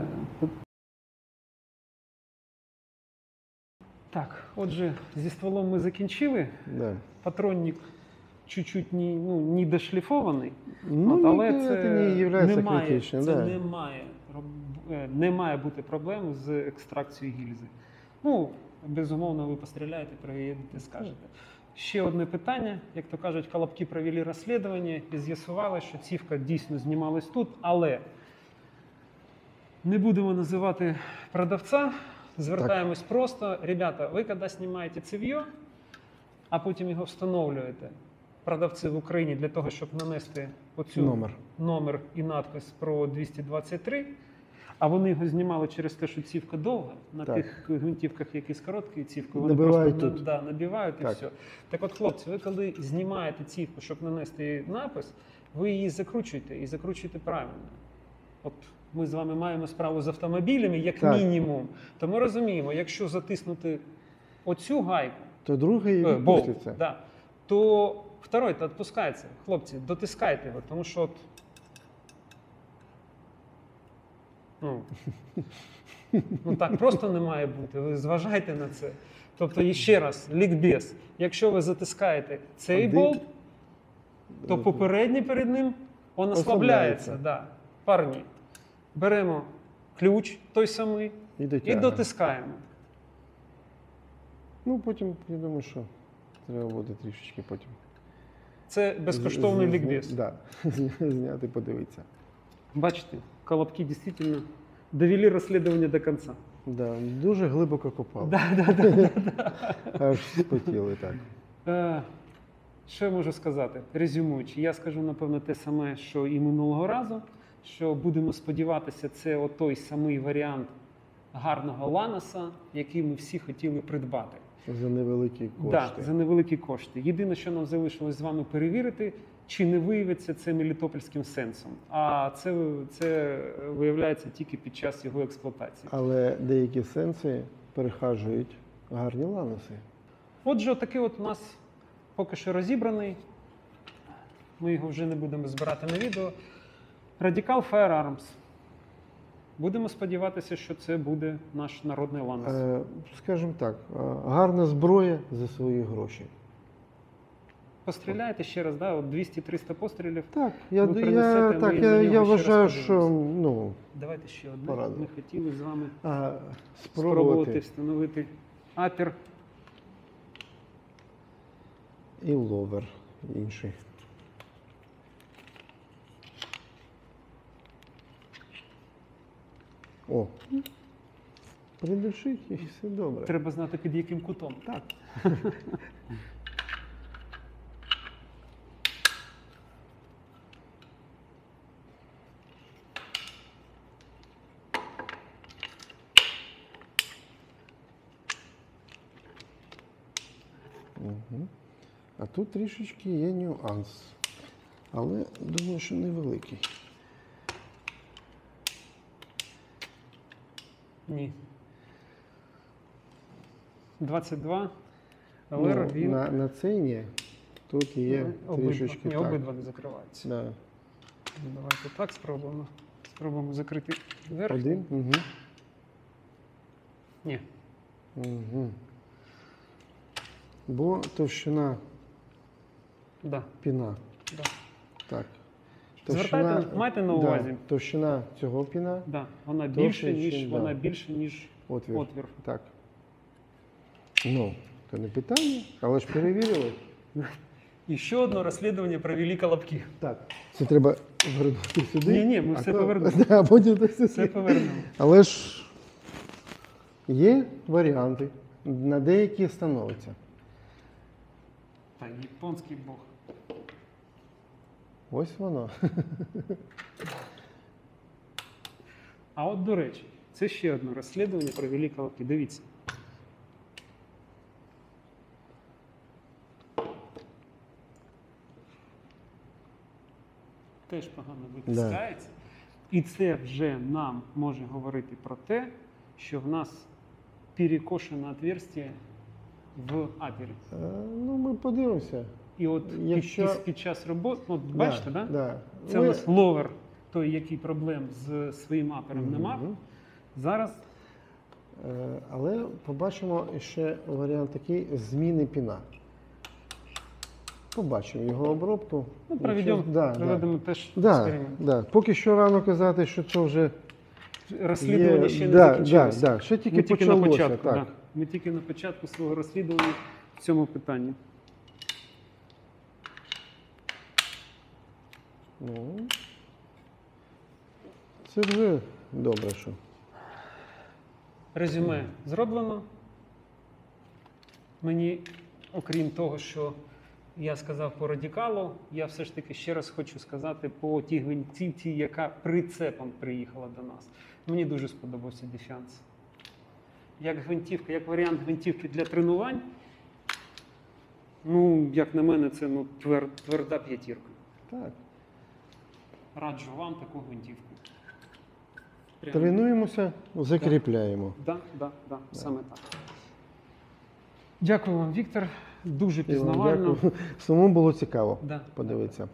Так, отже, зі стволом ми закінчили. Да. Патронник чуть-чуть не дошліфований, Ну, але це не являється немає, критичним. це Да. не має бути проблем з екстракцією гільзи. Ну, безумовно, ви постріляєте, приїдете, скажете. Ще одне питання. Як то кажуть, колобки провели розслідування і з'ясували, що цівка дійсно знімалась тут, але не будемо називати продавця, звертаємось просто. Ребята, ви коли знімаєте цев'йо, а потім його встановлюєте, продавці в Україні, для того, щоб нанести оцю номер і надпис про 223, а вони його знімали через те, що цівка довга, на тих гвинтівках, які з короткою цівкою, вони набивають просто тут. набивають і все. Так от, хлопці, ви коли знімаєте цівку, щоб нанести її напис, ви її закручуєте і закручуєте правильно. От ми з вами маємо справу з автомобілями, як мінімум. То ми розуміємо, якщо затиснути оцю гайку, то другий відпуститься. Да, то второй-то відпускається. Хлопці, дотискайте його, тому що ну так просто не має бути. Ви зважайте на це. Тобто, і ще раз, лікбез. Якщо ви затискаєте цей болт, то попередній перед ним він ослабляється. Да. Парні, беремо ключ той самий і дотискаємо. Ну, потім, я думаю, що треба буде трішечки потім. Це безкоштовний лікбез. Так, зняти, подивитися. Бачите, колобки дійсно довели розслідування до кінця. Да, дуже глибоко копали. Да. Аж спотіли так. Що я можу сказати? Резюмуючи, я скажу, напевно, те саме, що і минулого разу, що будемо сподіватися, це той самий варіант гарного Ланоса, який ми всі хотіли придбати. За невеликі кошти. Так, за невеликі кошти. Єдине, що нам залишилось з вами перевірити, чи не виявиться це мелітопольським сенсом. А це виявляється тільки під час його експлуатації. Але деякі сенси перехажують гарні Ланоси. Отже, такий от у нас поки що розібраний. Ми його вже не будемо збирати на відео. Radical Firearms. Будемо сподіватися, що це буде наш народний Ланос. Скажімо так, гарна зброя за свої гроші. Постріляйте ще раз, да? От 200-300 пострілів. Так, я вважаю, що давайте ще одне. пораду. Ми хотіли з вами спробувати встановити апер. І ловер інший. О, придушить і все добре. Треба знати, під яким кутом. Так. Угу. А тут трішечки є нюанс, але думаю, що невеликий. Ні. 22. Але він... на цей ні. Тут є трішечки так. Обидва не закриваються. Да. Давайте так спробуємо. Спробуємо закрити верх. Один? Угу. Ні. Угу. Бо товщина піна. Да. Так. Звертайте, майте на увазі. Да, товщина цього піна. Да, вона більше, ніж отвір. Так. Ну, це не питання, але ж перевірили. І ще одне розслідування провели колобки. Так. Це треба вернути сюди. Ні, ми все повернемо. А потім все повернемо. Але ж Є варіанти, на деякі становиться. Та японський бог. Ось воно. А от, до речі, це ще одне розслідування про великі лапки. Дивіться. Теж погано витискається. І це вже нам може говорити про те, що в нас перекошено отверстие в апері. Ну, ми подивимося. І от Якщо- під час роботи, от бачите, да? Да. Це у нас ловер, той, який проблем з своїм апером не мав. Мгм. Зараз Але побачимо ще варіант такий зміни піна. Побачимо його обробку. проведемо Да. теж Да, експеримент. да. Поки що рано казати, що це вже Розслідування є. ще не Да, закінчилося. да, да. Ще тільки Ми тільки на почалося. початку, Так. да. Ми тільки на початку свого розслідування в цьому питанні. Ну, це вже добре, що. Резюме зроблено. Мені, окрім того, що я сказав по радикалу, я все ж таки ще раз хочу сказати по тій гвинтівці, яка прицепом приїхала до нас. Мені дуже сподобався Defiance. Як гвинтівка, як варіант гвинтівки для тренувань, ну, як на мене, це тверда п'ятірка. Так. Раджу вам таку гвинтівку. Прямо. Тренуємося, закріпляємо. Да, саме так. Дякую вам, Віктор. Дуже пізнавально. Дякую. Самому було цікаво Да. подивитися.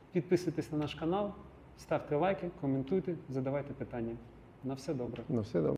Підписуйтесь на наш канал, ставте лайки, коментуйте, задавайте питання. На все добре. На все добре.